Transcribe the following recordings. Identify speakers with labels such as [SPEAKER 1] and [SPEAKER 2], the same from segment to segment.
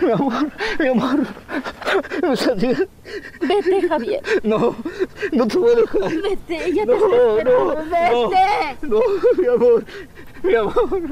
[SPEAKER 1] Mi amor, mi amor.
[SPEAKER 2] Vete, Javier.
[SPEAKER 1] No, no te voy a dejar.
[SPEAKER 2] Vete, ya te estoy esperando. Vete.
[SPEAKER 1] No, mi amor, mi amor.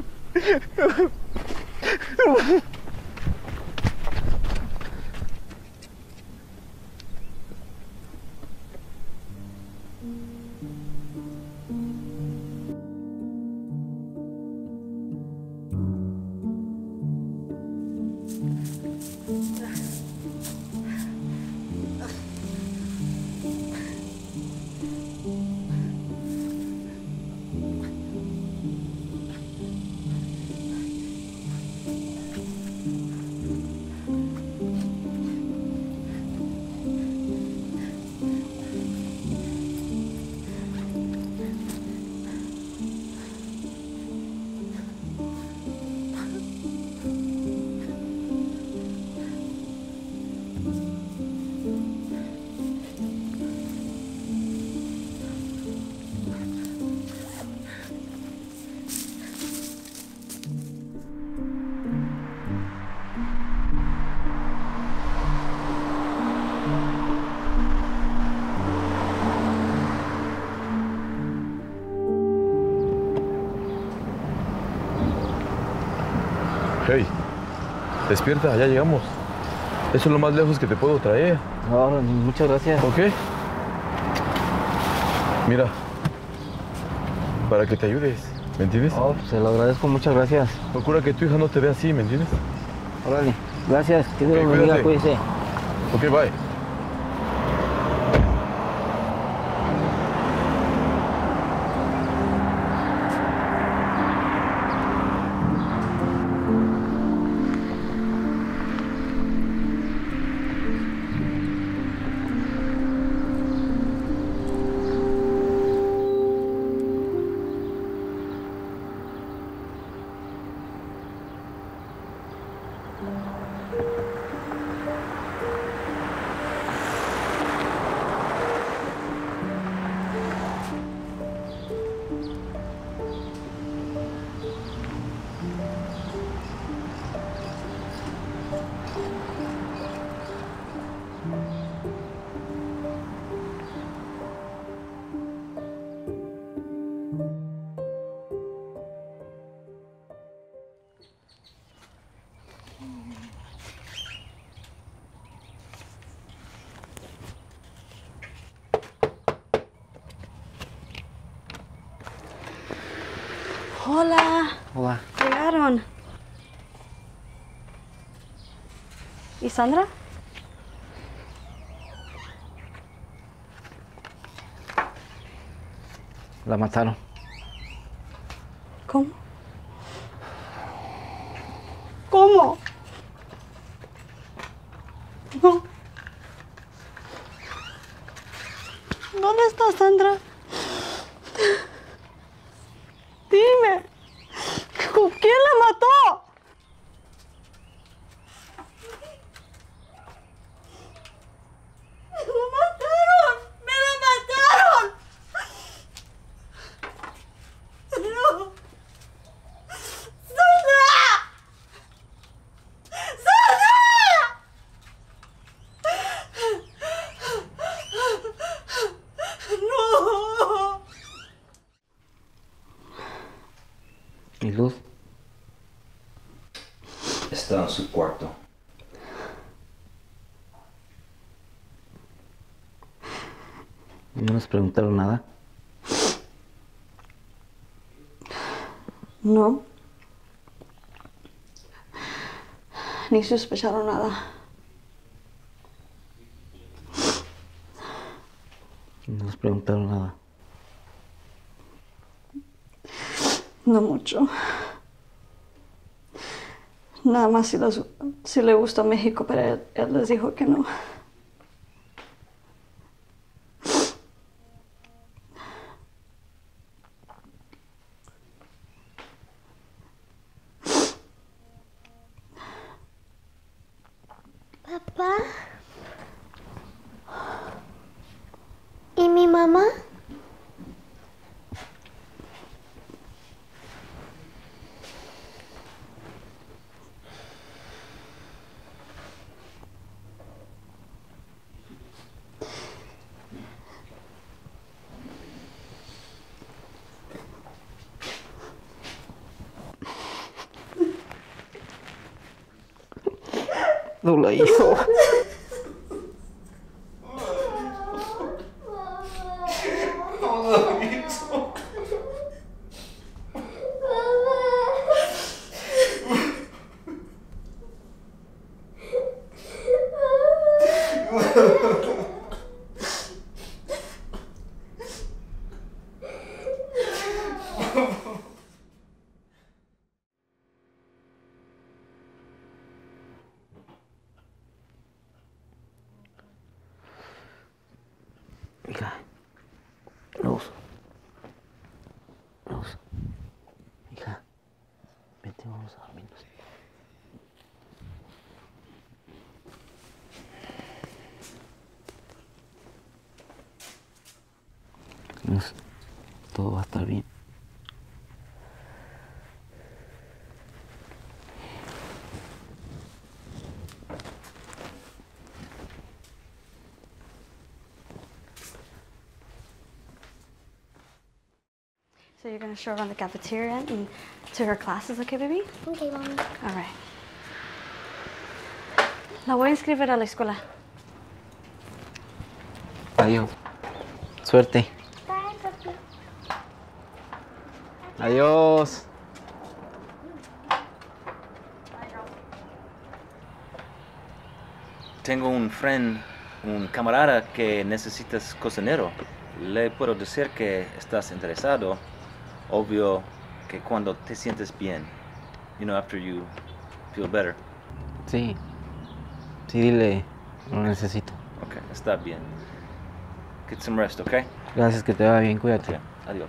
[SPEAKER 3] Hey, despierta, ya llegamos. Eso es lo más lejos que te puedo traer.
[SPEAKER 1] No, muchas gracias.
[SPEAKER 3] ¿Ok? Mira, para que te ayudes, ¿me entiendes?
[SPEAKER 1] Oh, se lo agradezco, muchas gracias.
[SPEAKER 3] Procura que tu hija no te vea así, ¿me entiendes?
[SPEAKER 1] Órale, gracias. Que Dios lo bendiga, cuídese.
[SPEAKER 3] Ok, bye.
[SPEAKER 2] Hola.
[SPEAKER 1] Hola.
[SPEAKER 2] Llegaron. ¿Y Sandra?
[SPEAKER 1] La mataron.
[SPEAKER 2] ¿Cómo? ¿Cómo? No. ¿Dónde está Sandra? Dime. ¿Quién la mató? ¡Me la mataron! ¡Me la mataron! ¡No! ¡Sandra! ¡Sandra! ¡No!
[SPEAKER 1] ¿Y Luz?
[SPEAKER 4] Está en su cuarto.
[SPEAKER 1] ¿No nos preguntaron nada?
[SPEAKER 2] No. Ni sospecharon nada.
[SPEAKER 1] No nos preguntaron nada.
[SPEAKER 2] No mucho. Nada más si le gusta México, pero él les dijo que no.
[SPEAKER 5] Papá. ¿Y mi mamá?
[SPEAKER 1] No la hizo. Hija, Luz, Luz, hija, vete, vamos a dormirnos. Luz, todo va a estar bien.
[SPEAKER 2] So you're going to show around the cafeteria and to her classes, okay, baby?
[SPEAKER 5] Okay, Mommy.
[SPEAKER 2] All right. La voy a inscribir a la escuela.
[SPEAKER 1] Adiós. Suerte.
[SPEAKER 5] Bye, Papi.
[SPEAKER 1] Adiós.
[SPEAKER 4] Tengo un camarada que necesitas cocinero. Le puedo decir que estás interesado. Obvio que cuando te sientes bien, after you feel better.
[SPEAKER 1] Sí. Sí, dile. Lo necesito.
[SPEAKER 4] Ok, está bien. Get some rest, okay?
[SPEAKER 1] Gracias, que te vaya bien. Cuídate.
[SPEAKER 4] Yeah, adiós.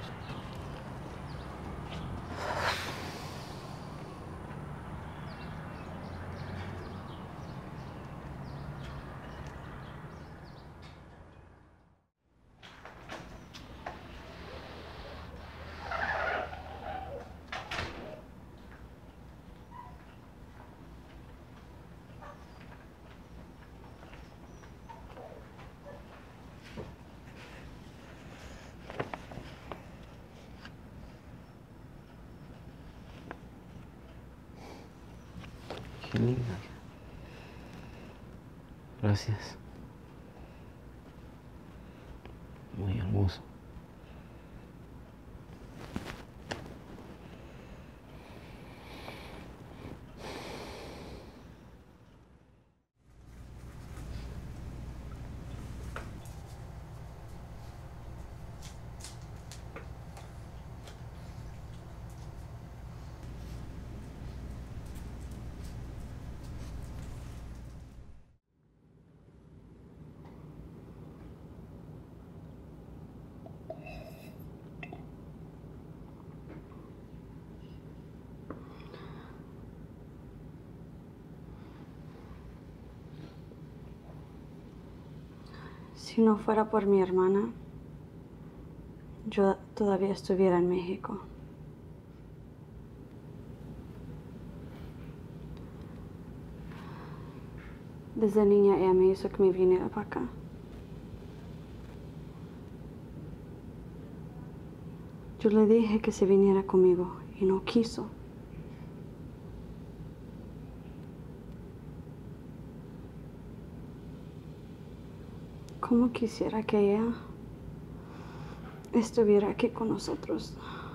[SPEAKER 1] Qué linda. Gracias. Muy hermoso.
[SPEAKER 2] Si no fuera por mi hermana, yo todavía estuviera en México. Desde niña ella me hizo que me viniera para acá. Yo le dije que se viniera conmigo y no quiso. Cómo quisiera que ella estuviera aquí con nosotros.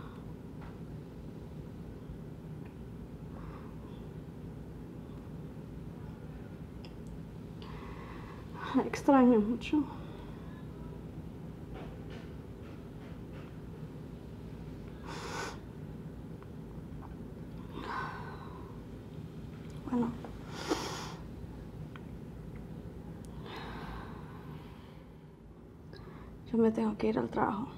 [SPEAKER 2] La extraño mucho. Bueno. Yo me tengo que ir al trabajo.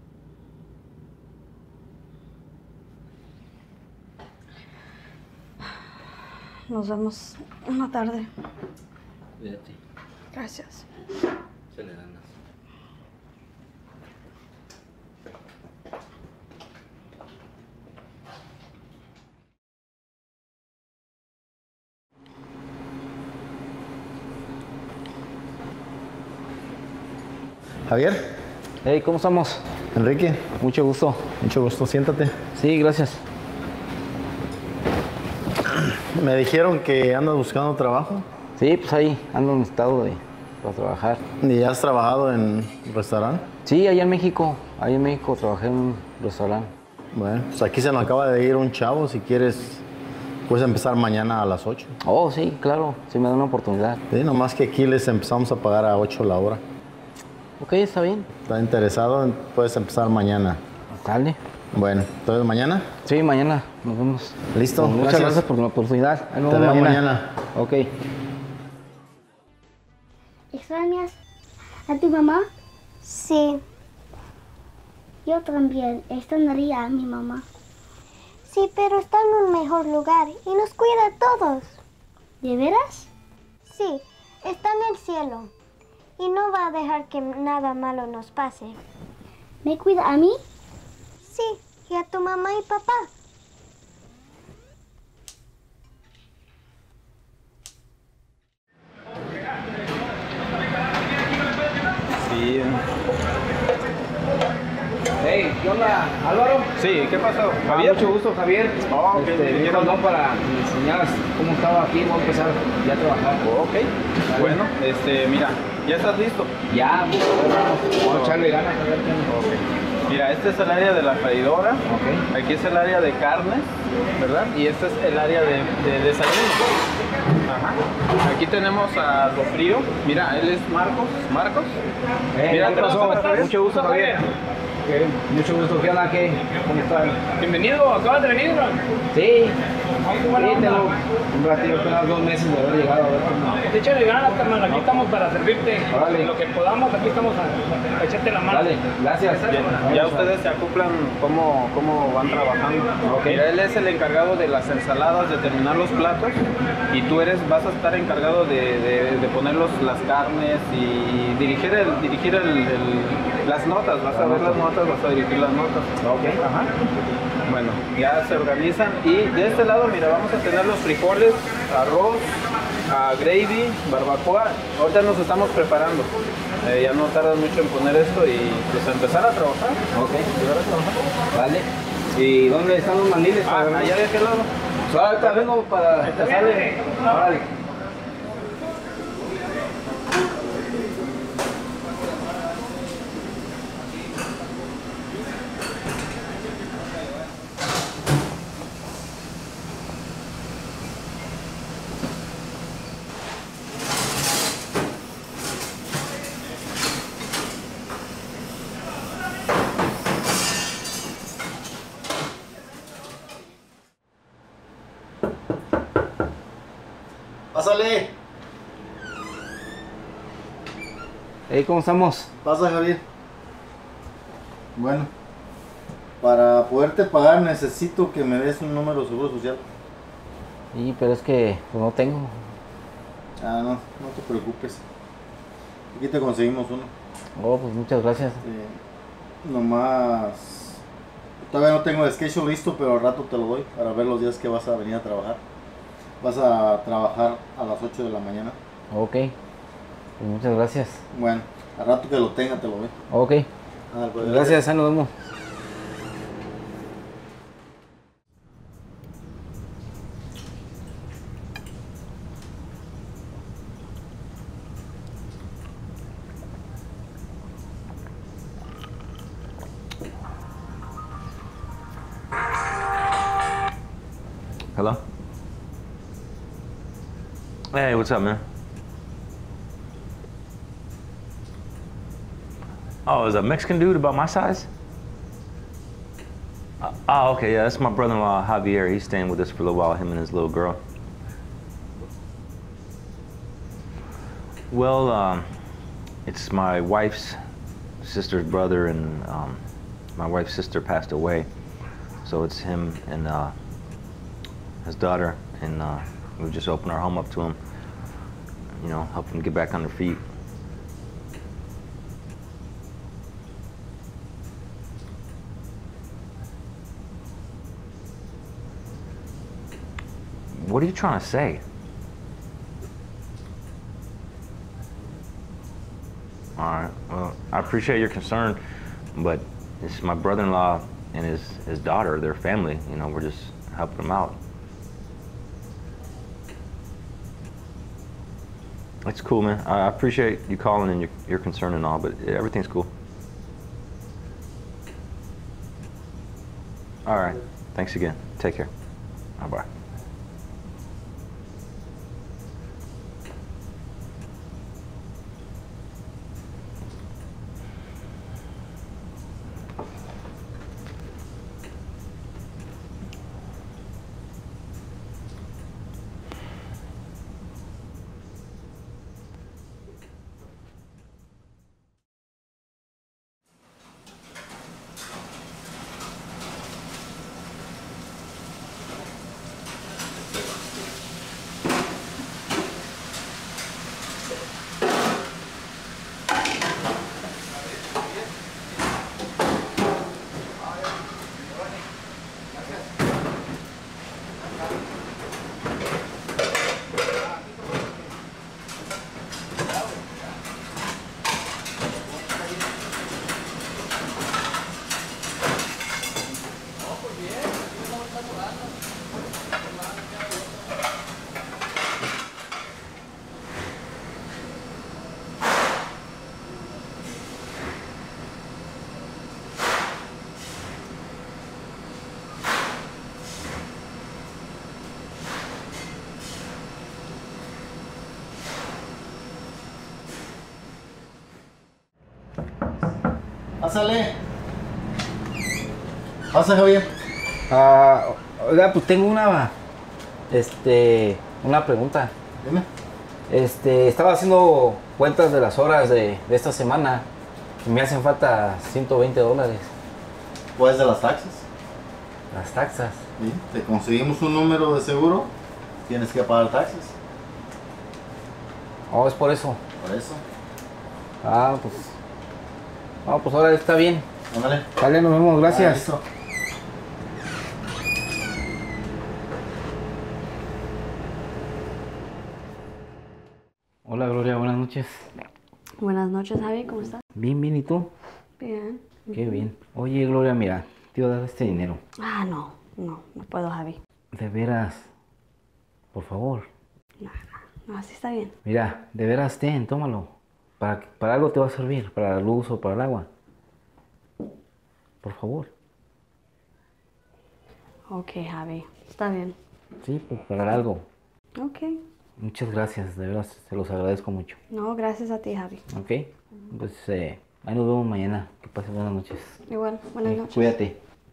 [SPEAKER 2] Nos vemos una tarde.
[SPEAKER 1] Cuídate.
[SPEAKER 2] Gracias.
[SPEAKER 1] Se le ganas.
[SPEAKER 6] Javier,
[SPEAKER 1] Hey, ¿cómo estamos?
[SPEAKER 6] Enrique,
[SPEAKER 1] Mucho gusto.
[SPEAKER 6] mucho gusto, siéntate.
[SPEAKER 1] Sí, gracias.
[SPEAKER 6] Me dijeron que andas buscando trabajo.
[SPEAKER 1] Sí, pues ahí ando en estado para trabajar.
[SPEAKER 6] ¿Y has trabajado en restaurante?
[SPEAKER 1] Sí, allá en México. Allá en México trabajé en un restaurante.
[SPEAKER 6] Bueno, pues aquí se nos acaba de ir un chavo. Si quieres, puedes empezar mañana a las 8.
[SPEAKER 1] Oh, sí, claro. Sí me da una oportunidad.
[SPEAKER 6] Sí, nomás que aquí les empezamos a pagar a 8 la hora.
[SPEAKER 1] Ok, está bien.
[SPEAKER 6] ¿Estás interesado? Puedes empezar mañana.
[SPEAKER 1] Dale.
[SPEAKER 6] Bueno, entonces mañana.
[SPEAKER 1] Sí, mañana nos vemos.
[SPEAKER 6] Listo.
[SPEAKER 1] Muchas gracias por la oportunidad. Ahí nos
[SPEAKER 6] Te
[SPEAKER 1] vemos
[SPEAKER 6] veo mañana.
[SPEAKER 1] Ok.
[SPEAKER 5] ¿Extrañas a tu mamá?
[SPEAKER 7] Sí,
[SPEAKER 5] Yo también extrañaría a mi mamá.
[SPEAKER 7] sí, pero está en un mejor lugar y nos cuida a todos.
[SPEAKER 5] ¿De veras?
[SPEAKER 7] Sí, está en el cielo y no va a dejar que nada malo nos pase.
[SPEAKER 5] ¿Me cuida a mí?
[SPEAKER 7] Sí, y a tu mamá y papá.
[SPEAKER 6] Sí.
[SPEAKER 1] Hey, ¿qué onda, Álvaro?
[SPEAKER 6] Sí, ¿qué pasó?
[SPEAKER 1] Mucho gusto, Javier.
[SPEAKER 6] Oh, ok,
[SPEAKER 1] Vine para que me enseñaras cómo estaba aquí. Voy a empezar ya a trabajar.
[SPEAKER 6] Ok. Bueno, mira, ¿ya estás listo?
[SPEAKER 1] Ya, vamos a echarle ganas a ver qué onda.
[SPEAKER 6] Mira, este es el área de la freidora.
[SPEAKER 1] Ok.
[SPEAKER 6] Aquí es el área de carnes, ¿verdad? Y este es el área de desayuno. Ajá. Aquí tenemos a Rofrío. Mira, él es Marcos. Marcos. Mira,
[SPEAKER 1] ¿qué pasó? Mucho gusto, Javier. Mucho gusto, ¿qué onda? ¿Cómo están?
[SPEAKER 8] Bienvenido, acabas de venir, ¿no?
[SPEAKER 1] Sí, tengo un ratito, apenas 2 meses de haber llegado. A ver cómo.
[SPEAKER 8] Échale ganas, carnal, aquí estamos para servirte.
[SPEAKER 1] Órale.
[SPEAKER 8] Lo que podamos, aquí estamos a echarte la mano.
[SPEAKER 1] Dale, gracias.
[SPEAKER 6] Ya ustedes se acoplan cómo van trabajando.
[SPEAKER 1] Ok.
[SPEAKER 6] Mira, él es el encargado de las ensaladas, de terminar los platos, y tú vas a estar encargado de poner las carnes y dirigir las notas. Vas a ver las notas, vas a dirigir las notas.
[SPEAKER 1] Ok.
[SPEAKER 6] Ajá. Bueno, ya se organizan y de este lado, mira, vamos a tener los frijoles, arroz, gravy, barbacoa. Ahorita nos estamos preparando. Ya no tardas mucho en poner esto y pues empezar a trabajar.
[SPEAKER 1] Ok.
[SPEAKER 6] Empezar a trabajar.
[SPEAKER 1] Vale. ¿Y dónde están los mandiles?
[SPEAKER 6] Allá de aquel lado.
[SPEAKER 1] Pues ahorita vengo para empezarle. Órale.
[SPEAKER 6] Pásale.
[SPEAKER 1] Hey, ¿cómo estamos?
[SPEAKER 6] Pasa, Javier. Bueno, para poderte pagar necesito que me des un número de seguro social.
[SPEAKER 1] Sí, pero es que pues, no tengo.
[SPEAKER 6] Ah, no te preocupes. Aquí te conseguimos uno.
[SPEAKER 1] Oh, pues muchas gracias.
[SPEAKER 6] Nomás... Todavía no tengo el schedule listo, pero al rato te lo doy para ver los días que vas a venir a trabajar. Vas a trabajar a las 8 de la mañana.
[SPEAKER 1] Ok. Pues muchas gracias.
[SPEAKER 6] Bueno, al rato que lo tenga te lo doy.
[SPEAKER 1] Ok.
[SPEAKER 6] Pues,
[SPEAKER 1] Gracias, ahí nos vemos.
[SPEAKER 4] Hello? Hey, what's up, man? Oh, is a Mexican dude about my size? Oh, okay, yeah, that's my brother-in-law, Javier. He's staying with us for a little while, him and his little girl. Well, it's my wife's sister's brother, and my wife's sister passed away. So it's him and his daughter, and we just opened our home up to him, you know, help them get back on their feet. What are you trying to say? All right, well, I appreciate your concern, but it's my brother-in-law and his daughter, their family, you know, we're just helping them out.
[SPEAKER 9] That's cool, man. I appreciate you calling and your concern and all, but everything's cool. All right. Thanks again. Take care. Bye-bye.
[SPEAKER 1] Pásale. Pasa, Javier. Oiga, pues tengo una pregunta.
[SPEAKER 10] Dime.
[SPEAKER 1] Estaba haciendo cuentas de las horas de esta semana y me hacen falta $120.
[SPEAKER 10] ¿Pues de las taxas?
[SPEAKER 1] Las taxas.
[SPEAKER 10] Sí. Te conseguimos un número de seguro, tienes que pagar taxas.
[SPEAKER 1] Oh, es por eso.
[SPEAKER 10] Por eso.
[SPEAKER 1] Pues ahora está bien.
[SPEAKER 10] Ándale.
[SPEAKER 1] Vale, nos vemos, gracias.
[SPEAKER 10] Listo.
[SPEAKER 1] Hola, Gloria, buenas noches.
[SPEAKER 2] Buenas noches, Javi, ¿cómo estás?
[SPEAKER 1] Bien, bien, ¿y tú?
[SPEAKER 2] Bien.
[SPEAKER 1] Qué bien. Oye, Gloria, mira, te iba a dar este dinero.
[SPEAKER 2] No puedo, Javi.
[SPEAKER 1] De veras, por favor.
[SPEAKER 2] No, así está bien.
[SPEAKER 1] Mira, de veras, tómalo. Para algo te va a servir, para la luz o para el agua. Por favor.
[SPEAKER 2] Ok, Javi, está bien.
[SPEAKER 1] Sí, pues para algo.
[SPEAKER 2] Ok.
[SPEAKER 1] Muchas gracias, de veras, se los agradezco mucho.
[SPEAKER 2] No, gracias a ti, Javi.
[SPEAKER 1] Ok, pues ahí nos vemos mañana. Que pases buenas noches.
[SPEAKER 2] Igual, buenas noches.
[SPEAKER 1] Cuídate.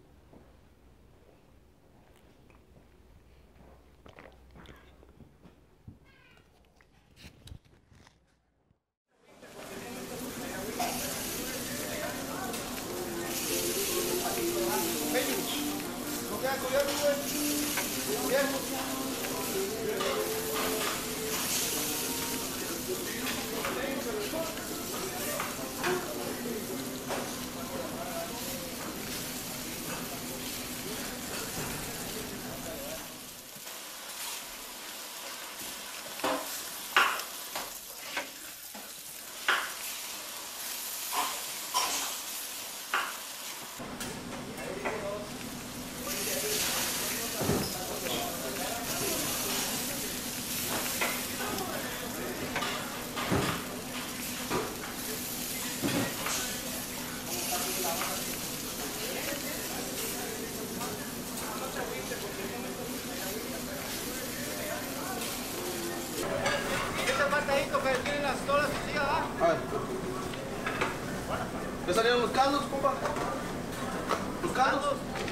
[SPEAKER 11] ¿Ya salieron los caldos, compa? ¿Los caldos?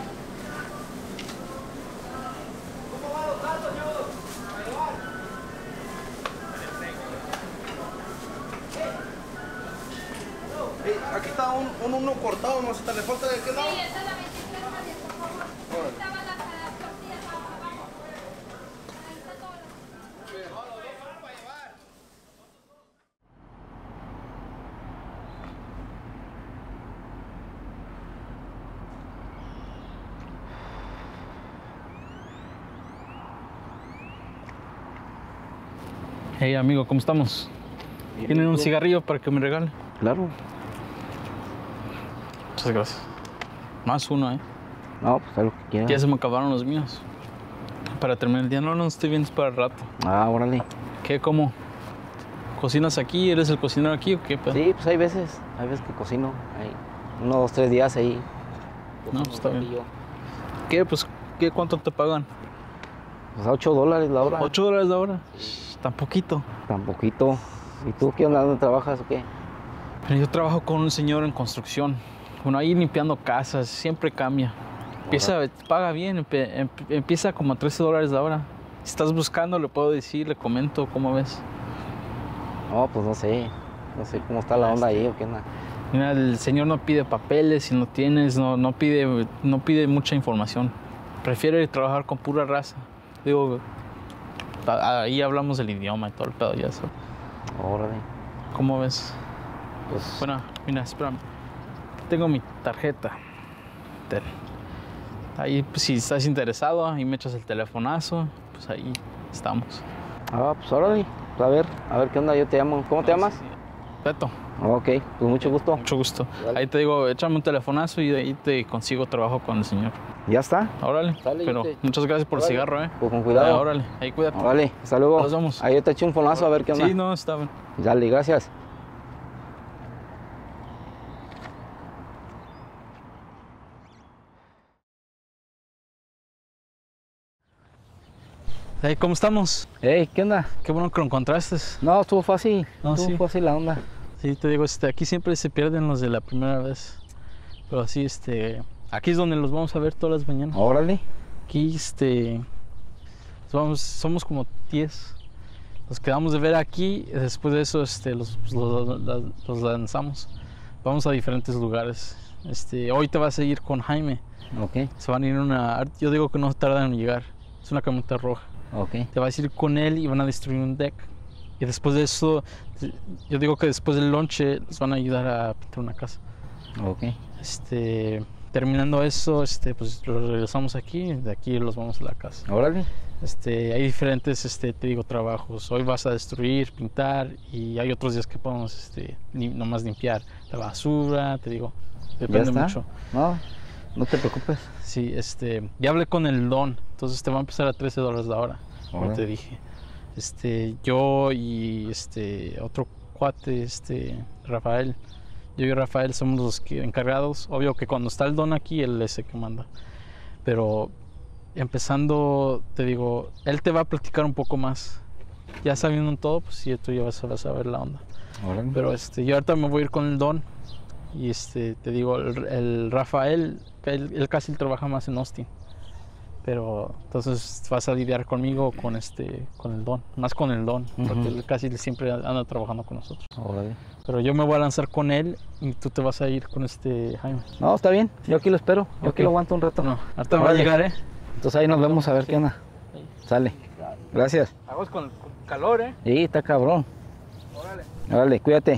[SPEAKER 11] ¿Cómo van los caldos, señor? ¿A llevar? Aquí está uno cortado, no sé, ¿le falta de qué lado? Sí, esa es la 23 más 10, por favor. Estaban las tortillas abajo. Ahí está todo. Para llevar.
[SPEAKER 6] Hey amigo, ¿cómo estamos? ¿Tienen un cigarrillo para que me regale?
[SPEAKER 1] Claro.
[SPEAKER 6] Muchas gracias. Más uno, ¿eh?
[SPEAKER 1] No, pues haz lo que quieras.
[SPEAKER 6] Ya se me acabaron los míos. Para terminar el día, no estoy bien, es para el rato.
[SPEAKER 1] Órale.
[SPEAKER 6] ¿Qué? ¿Cómo?
[SPEAKER 12] ¿Cocinas aquí? ¿Eres el cocinero aquí o qué?
[SPEAKER 1] Sí, pues hay veces que cocino. Hay 1, 2, 3 días ahí.
[SPEAKER 12] No, pues está bien. ¿Qué? Pues, ¿cuánto te pagan?
[SPEAKER 1] Pues a $8 la hora.
[SPEAKER 12] ¿$8 la hora? Tan poquito.
[SPEAKER 1] Tan poquito. ¿Y tú qué onda? ¿Dónde trabajas o qué?
[SPEAKER 12] Yo trabajo con un señor en construcción. Bueno, ahí limpiando casas, siempre cambia. Paga bien, empieza como a $13 la hora. Si estás buscando, le puedo decir, le comento, ¿cómo ves?
[SPEAKER 1] No, pues no sé cómo está la onda ahí o qué onda.
[SPEAKER 12] Mira, el señor no pide papeles, si no tienes, no pide mucha información. Prefiere trabajar con pura raza. Digo, ahí hablamos del idioma y todo el pedo ya eso.
[SPEAKER 1] Órale.
[SPEAKER 12] ¿Cómo ves?
[SPEAKER 1] Pues...
[SPEAKER 12] Bueno, mira, espérame. Tengo mi tarjeta. Ahí, pues, si estás interesado, ahí me echas el telefonazo, pues ahí estamos.
[SPEAKER 1] Pues órale. Pues a ver qué onda, yo te llamo. ¿Cómo te llamas?
[SPEAKER 12] Beto.
[SPEAKER 1] Ok, pues mucho gusto.
[SPEAKER 12] Mucho gusto.
[SPEAKER 1] Dale.
[SPEAKER 12] Ahí te digo, échame un telefonazo y ahí te consigo trabajo con el señor.
[SPEAKER 1] ¿Ya está?
[SPEAKER 12] Órale.
[SPEAKER 1] Dale,
[SPEAKER 12] pero muchas gracias por el cigarro,
[SPEAKER 1] Pues con cuidado.
[SPEAKER 12] Órale, ahí cuídate.
[SPEAKER 1] Órale, hasta luego.
[SPEAKER 12] Nos vemos.
[SPEAKER 1] Ahí yo te echo un fonazo a ver qué onda.
[SPEAKER 12] Sí, no, está bien.
[SPEAKER 1] Dale, gracias.
[SPEAKER 12] Hey, ¿cómo estamos?
[SPEAKER 1] Hey, ¿qué onda?
[SPEAKER 12] Qué bueno que lo encontraste.
[SPEAKER 1] No, estuvo fácil.
[SPEAKER 12] No,
[SPEAKER 1] estuvo fácil la onda.
[SPEAKER 12] Sí, te digo, aquí siempre se pierden los de la primera vez. Pero así, aquí es donde los vamos a ver todas las mañanas.
[SPEAKER 1] Órale.
[SPEAKER 12] Aquí, somos como 10. Los quedamos de ver aquí y después de eso, los lanzamos. Vamos a diferentes lugares. Hoy te vas a ir con Jaime.
[SPEAKER 1] Ok.
[SPEAKER 12] Se van a ir yo digo que no tardan en llegar. Es una camioneta roja.
[SPEAKER 1] Ok.
[SPEAKER 12] Te vas a ir con él y van a destruir un deck. Y después de eso, yo digo que después del lonche les van a ayudar a pintar una casa.
[SPEAKER 1] Ok.
[SPEAKER 12] Terminando eso, pues los regresamos aquí, de aquí los vamos a la casa.
[SPEAKER 1] Órale.
[SPEAKER 12] Hay diferentes, te digo, trabajos. Hoy vas a destruir, pintar y hay otros días que podemos, nomás limpiar la basura, te digo. Depende mucho.
[SPEAKER 1] No te preocupes.
[SPEAKER 12] Sí, ya hablé con el Don, entonces te va a empezar a $13 la hora, como te dije. Yo y otro cuate, Rafael. Yo y Rafael somos los encargados. Obvio que cuando está el Don aquí, él es el que manda. Pero empezando, te digo, él te va a platicar un poco más. Ya sabiendo todo, pues sí, tú ya vas a ver la onda.
[SPEAKER 1] Órale.
[SPEAKER 12] Pero yo ahorita me voy a ir con el Don. Y te digo, el Rafael, él casi trabaja más en Austin. Pero entonces vas a lidiar conmigo con el Don, más con el Don, porque él casi siempre anda trabajando con nosotros.
[SPEAKER 1] Órale.
[SPEAKER 12] Pero yo me voy a lanzar con él y tú te vas a ir con Jaime.
[SPEAKER 1] No, está bien, yo aquí lo espero, yo aquí lo aguanto un rato.
[SPEAKER 12] No, ahorita va a llegar,
[SPEAKER 1] Entonces ahí nos vemos a ver qué onda. Sale. Gracias.
[SPEAKER 12] Aguas con calor,
[SPEAKER 1] Sí, está cabrón.
[SPEAKER 12] Órale.
[SPEAKER 1] Órale, cuídate.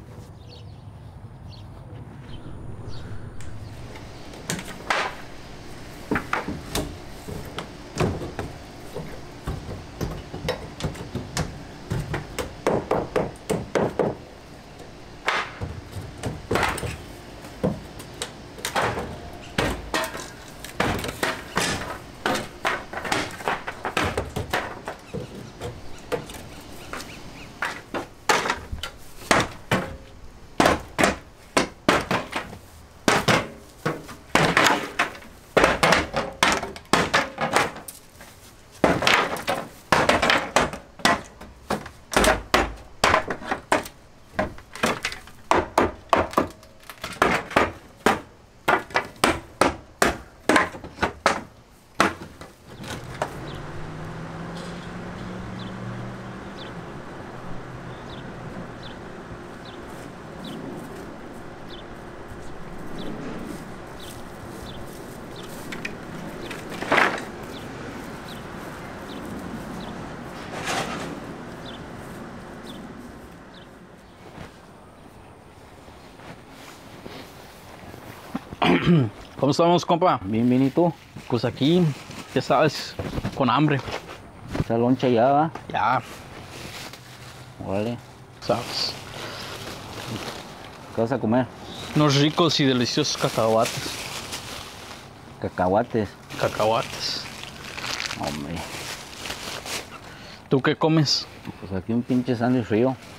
[SPEAKER 12] ¿Cómo estamos, compa?
[SPEAKER 1] Bien, bien, ¿y tú?
[SPEAKER 12] Pues aquí, ya sabes, con hambre.
[SPEAKER 1] ¿Esa loncha ya va?
[SPEAKER 12] Ya.
[SPEAKER 1] Órale.
[SPEAKER 12] ¿Sabes?
[SPEAKER 1] ¿Qué vas a comer?
[SPEAKER 12] Unos ricos y deliciosos cacahuates.
[SPEAKER 1] Cacahuates.
[SPEAKER 12] Cacahuates.
[SPEAKER 1] Hombre.
[SPEAKER 12] ¿Tú qué comes?
[SPEAKER 1] Pues aquí un pinche sándwich frío.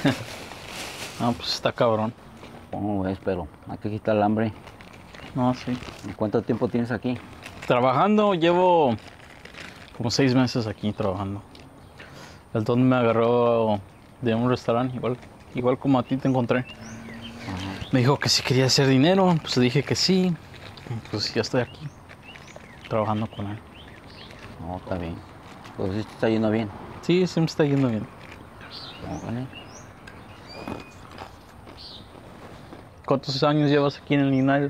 [SPEAKER 12] No, pues está cabrón.
[SPEAKER 1] ¿Cómo ves? Pero hay que quitar el hambre.
[SPEAKER 12] No, sí.
[SPEAKER 1] ¿Y cuánto tiempo tienes aquí?
[SPEAKER 12] Trabajando, llevo como 6 meses aquí trabajando. El don me agarró de un restaurante, igual como a ti te encontré.
[SPEAKER 1] Ajá.
[SPEAKER 12] Me dijo que si quería hacer dinero, pues dije que sí. Pues ya estoy aquí, trabajando con él.
[SPEAKER 1] No, está bien. Pues sí te está yendo bien.
[SPEAKER 12] Sí, sí me está yendo bien.
[SPEAKER 1] Vale.
[SPEAKER 12] ¿Cuántos años llevas aquí en el United?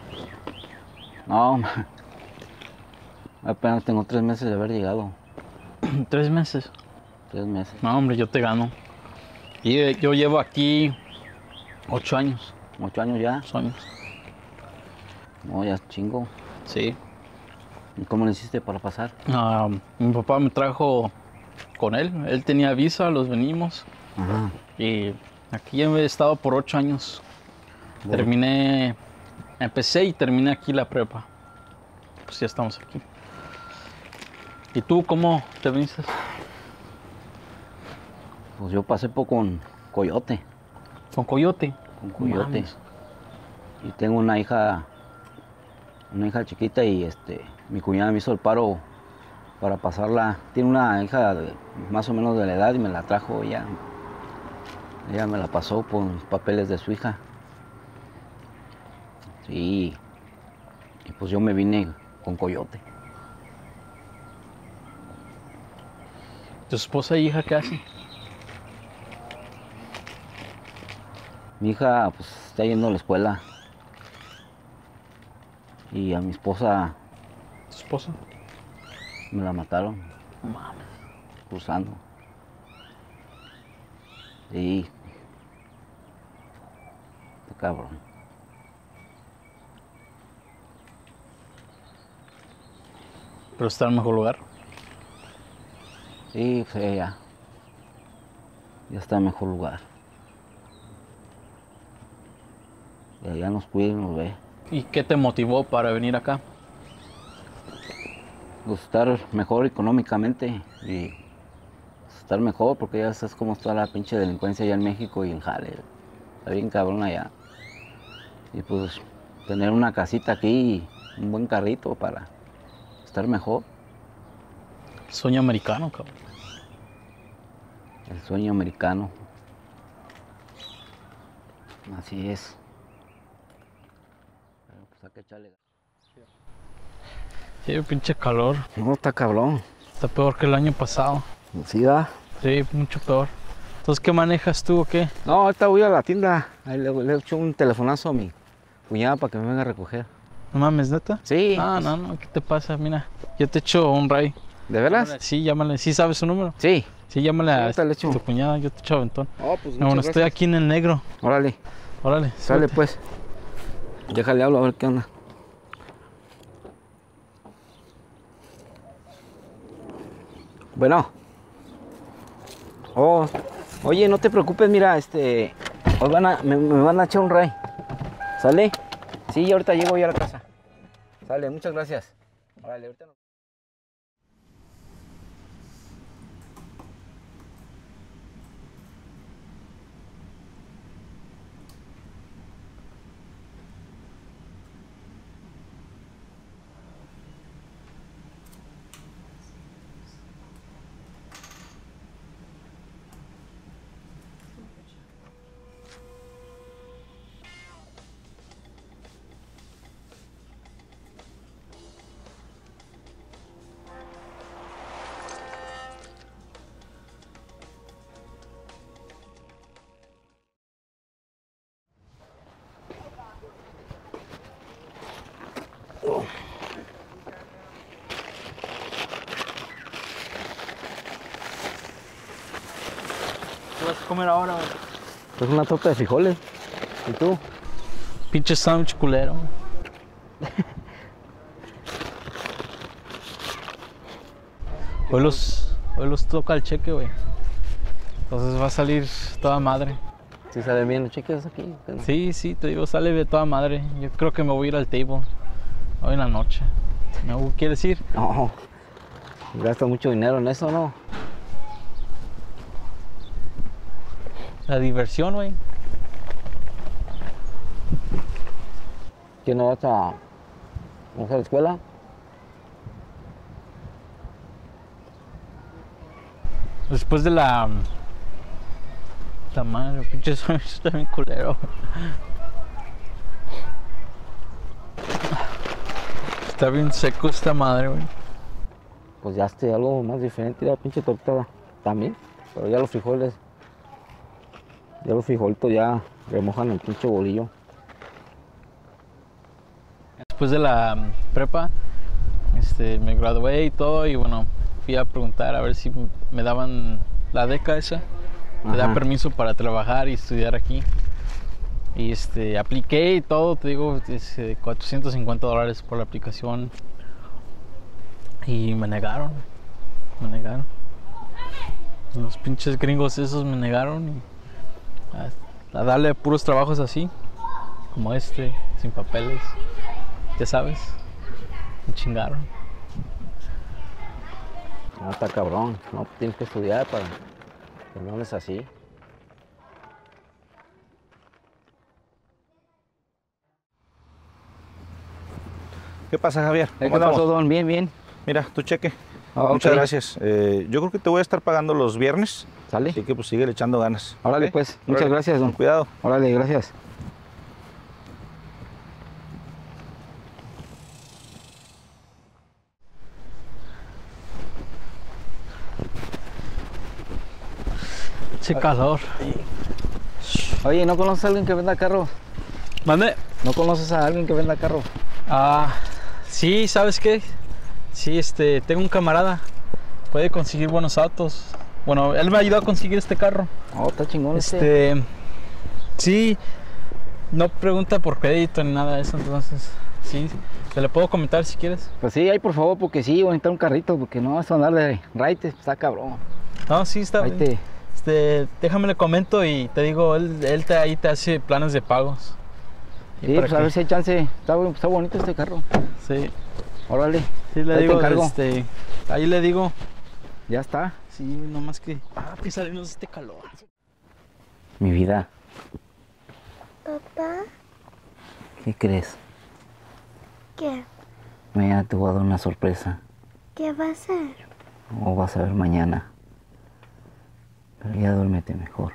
[SPEAKER 1] No, apenas tengo 3 meses de haber llegado.
[SPEAKER 12] 3 meses.
[SPEAKER 1] 3 meses.
[SPEAKER 12] No, hombre, yo te gano. Y yo llevo aquí 8 años.
[SPEAKER 1] 8 años ya.
[SPEAKER 12] 8 años.
[SPEAKER 1] No, ya es chingo.
[SPEAKER 12] Sí.
[SPEAKER 1] ¿Y cómo le hiciste para pasar?
[SPEAKER 12] Mi papá me trajo con él. Él tenía visa, los venimos.
[SPEAKER 1] Ajá.
[SPEAKER 12] Y aquí he estado por 8 años.
[SPEAKER 1] Bueno.
[SPEAKER 12] Empecé y terminé aquí la prepa. Pues ya estamos aquí. ¿Y tú cómo te viniste?
[SPEAKER 1] Pues yo pasé con Coyote.
[SPEAKER 12] ¿Con Coyote?
[SPEAKER 1] Con Coyote.
[SPEAKER 12] Mames.
[SPEAKER 1] Y tengo una hija chiquita y mi cuñada me hizo el paro para pasarla. Tiene una hija más o menos de la edad y me la trajo ella. Ella me la pasó por los papeles de su hija. Sí. Y pues yo me vine con Coyote.
[SPEAKER 12] ¿Tu esposa y hija qué hacen?
[SPEAKER 1] Mi hija pues está yendo a la escuela. Y a mi esposa...
[SPEAKER 12] ¿Tu esposa?
[SPEAKER 1] Me la mataron.
[SPEAKER 12] Mames.
[SPEAKER 1] Cruzando. Sí. Está cabrón.
[SPEAKER 12] ¿Pero está en mejor lugar?
[SPEAKER 1] Sí, pues ella. Ya está en mejor lugar. Y allá nos cuida y nos ve.
[SPEAKER 12] ¿Y qué te motivó para venir acá?
[SPEAKER 1] Pues estar mejor económicamente y estar mejor porque ya sabes cómo está la pinche delincuencia allá en México y en Jale. Está bien cabrón allá. Y pues tener una casita aquí y un buen carrito para estar mejor.
[SPEAKER 12] Sueño americano, cabrón.
[SPEAKER 1] El sueño americano. Así es. Pero pues hay que echarle.
[SPEAKER 12] Sí, pinche calor.
[SPEAKER 1] No, está cabrón.
[SPEAKER 12] Está peor que el año pasado.
[SPEAKER 1] Sí, va.
[SPEAKER 12] Sí, mucho peor. Entonces, ¿qué manejas tú o qué?
[SPEAKER 1] No, ahorita voy a la tienda. Ahí le echo un telefonazo a mi cuñada para que me venga a recoger.
[SPEAKER 12] ¿No mames, neta?
[SPEAKER 1] Sí.
[SPEAKER 12] Ah, no, ¿qué te pasa? Mira, yo te echo un ray.
[SPEAKER 1] ¿De veras?
[SPEAKER 12] Sí, llámale. ¿Sí sabes su número?
[SPEAKER 1] Sí.
[SPEAKER 12] Sí, llámale
[SPEAKER 1] Sí,
[SPEAKER 12] a tu cuñada, yo te echo aventón.
[SPEAKER 1] Oh, pues
[SPEAKER 12] No, bueno, estoy aquí en el negro.
[SPEAKER 1] Órale.
[SPEAKER 12] Órale.
[SPEAKER 1] Sale
[SPEAKER 12] súbete.
[SPEAKER 1] pues. Déjale hablo a ver qué onda. Bueno. Oh, oye, no te preocupes, mira, hoy me van a echar un ray. ¿Sale? Sí, ahorita llego ya a la casa. Sale, muchas gracias. Órale, ahorita nos...
[SPEAKER 12] ¿Qué vas a comer ahora, güey?
[SPEAKER 1] Pues una torta de frijoles. ¿Y tú?
[SPEAKER 12] Pinche sándwich culero. Hoy los toca el cheque, güey. Entonces va a salir toda madre.
[SPEAKER 1] ¿Sí salen bien los cheques aquí?
[SPEAKER 12] Sí, te digo, sale de toda madre. Yo creo que me voy a ir al table hoy en la noche. ¿No quieres ir?
[SPEAKER 1] No. Gasta mucho dinero en eso, ¿no?
[SPEAKER 12] La diversión, güey.
[SPEAKER 1] ¿Que no vas a la escuela?
[SPEAKER 12] Después de la madre, pinche sueño está bien culero. Está bien seco esta madre, güey.
[SPEAKER 1] Pues ya esté algo más diferente, la pinche tortada también. Pero ya los frijolitos ya remojan el pinche bolillo.
[SPEAKER 12] Después de la prepa, me gradué y todo, y bueno, fui a preguntar a ver si me daban la beca esa. Me da permiso para trabajar y estudiar aquí. Y apliqué y todo, te digo, $450 por la aplicación. Y me negaron. Los pinches gringos esos me negaron. Y a darle puros trabajos así, como sin papeles. Ya sabes, me chingaron.
[SPEAKER 1] No, está cabrón, no tienes que estudiar para que no es así.
[SPEAKER 13] ¿Qué pasa, Javier?
[SPEAKER 1] ¿Qué pasó, Don? Bien, bien.
[SPEAKER 13] Mira, tu cheque.
[SPEAKER 1] Ok.
[SPEAKER 13] Muchas gracias. Yo creo que te voy a estar pagando los viernes.
[SPEAKER 1] ¿Sale?
[SPEAKER 13] Así que pues sigue echando ganas.
[SPEAKER 1] Órale,
[SPEAKER 13] ¿Ok?
[SPEAKER 1] pues. Muchas
[SPEAKER 13] Órale,
[SPEAKER 1] gracias, Don.
[SPEAKER 13] con cuidado.
[SPEAKER 1] Órale, gracias.
[SPEAKER 12] Che calor.
[SPEAKER 1] Oye, ¿no conoces a alguien que venda carro?
[SPEAKER 12] ¿Mande?
[SPEAKER 1] ¿No conoces a alguien que venda carro?
[SPEAKER 12] Sí, ¿sabes qué? Sí, tengo un camarada. Puede conseguir buenos autos. Bueno, él me ayudó a conseguir este carro.
[SPEAKER 1] Oh, está chingón
[SPEAKER 12] Sí, no pregunta por crédito ni nada de eso, entonces sí, te lo puedo comentar si quieres.
[SPEAKER 1] Pues sí, ahí por favor, porque sí, voy a necesitar un carrito, porque no vas a andar de raite, está cabrón.
[SPEAKER 12] No, sí, está bien. Déjame le comento y te digo, él ahí te hace planes de pagos.
[SPEAKER 1] Sí, pues a ver si hay chance. Está bonito este carro.
[SPEAKER 12] Sí.
[SPEAKER 1] Órale.
[SPEAKER 12] Sí, le
[SPEAKER 1] ahí
[SPEAKER 12] digo,
[SPEAKER 1] te encargo.
[SPEAKER 12] Ahí le digo.
[SPEAKER 1] Ya está.
[SPEAKER 12] Sí, nomás que salimos de este calor.
[SPEAKER 1] Mi vida,
[SPEAKER 7] Papá,
[SPEAKER 1] ¿qué crees?
[SPEAKER 7] ¿qué?
[SPEAKER 1] Mañana te voy a dar una sorpresa.
[SPEAKER 7] ¿Qué va a ser?
[SPEAKER 1] O vas a ver mañana. Pero ya duérmete mejor.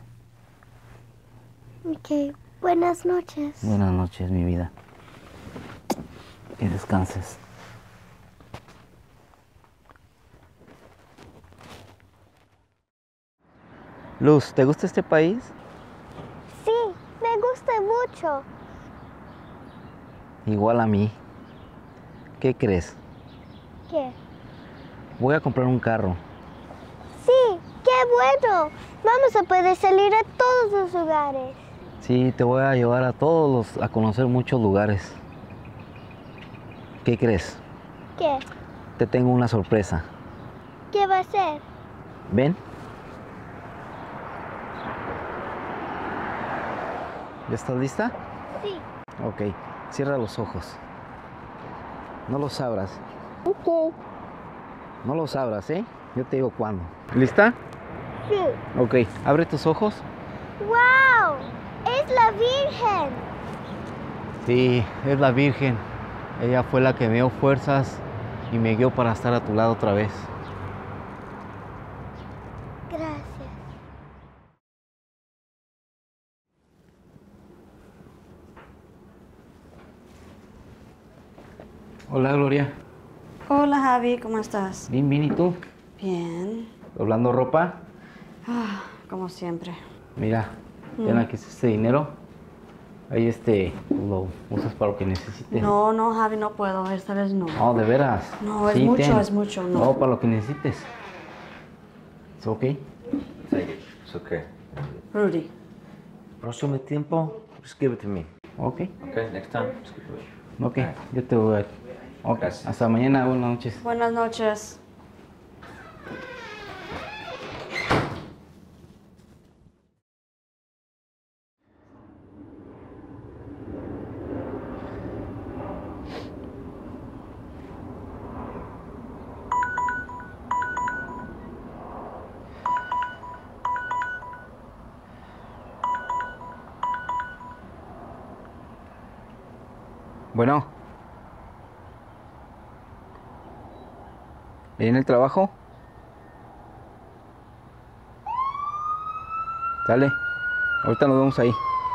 [SPEAKER 7] Ok, buenas noches.
[SPEAKER 1] Buenas noches, mi vida. Que descanses. Luz, ¿te gusta este país?
[SPEAKER 7] Sí, me gusta mucho.
[SPEAKER 1] Igual a mí. ¿Qué crees?
[SPEAKER 7] ¿Qué?
[SPEAKER 1] Voy a comprar un carro.
[SPEAKER 7] Sí, qué bueno. Vamos a poder salir a todos los lugares.
[SPEAKER 1] Sí, te voy a llevar a conocer muchos lugares. ¿Qué crees?
[SPEAKER 7] ¿Qué?
[SPEAKER 1] Te tengo una sorpresa.
[SPEAKER 7] ¿Qué va a ser?
[SPEAKER 1] ¿Ven? ¿Ya estás lista?
[SPEAKER 7] Sí.
[SPEAKER 1] Ok, cierra los ojos. No los abras.
[SPEAKER 7] Ok.
[SPEAKER 1] No los abras, ¿eh? Yo te digo cuándo. ¿Lista?
[SPEAKER 7] Sí.
[SPEAKER 1] Ok, abre tus ojos.
[SPEAKER 7] ¡Wow! ¡Es la Virgen!
[SPEAKER 1] Sí, es la Virgen. Ella fue la que me dio fuerzas y me guió para estar a tu lado otra vez.
[SPEAKER 7] Gracias.
[SPEAKER 1] Hola, Gloria.
[SPEAKER 2] Hola, Javi, ¿cómo estás?
[SPEAKER 1] Bien, bien, ¿y tú?
[SPEAKER 2] Bien.
[SPEAKER 1] ¿Doblando ropa?
[SPEAKER 2] Como siempre.
[SPEAKER 1] Mira, ten aquí este dinero. Ahí lo usas para lo que necesites.
[SPEAKER 2] No, Javi, no puedo. Esta vez no.
[SPEAKER 1] No, de veras.
[SPEAKER 2] No, es
[SPEAKER 1] Sí,
[SPEAKER 2] mucho,
[SPEAKER 1] ten.
[SPEAKER 2] es mucho, no.
[SPEAKER 1] No, para lo que necesites. ¿Es ok?
[SPEAKER 9] Take it. It's okay.
[SPEAKER 2] Rudy.
[SPEAKER 9] Próximo tiempo, just give it to me.
[SPEAKER 1] Ok.
[SPEAKER 9] Okay, next time, just give it.
[SPEAKER 1] Ok, yo te voy a... Ok,
[SPEAKER 9] Gracias.
[SPEAKER 1] hasta mañana, buenas noches.
[SPEAKER 2] Buenas noches.
[SPEAKER 1] Bueno. ¿En el trabajo? Dale. Ahorita nos vemos ahí.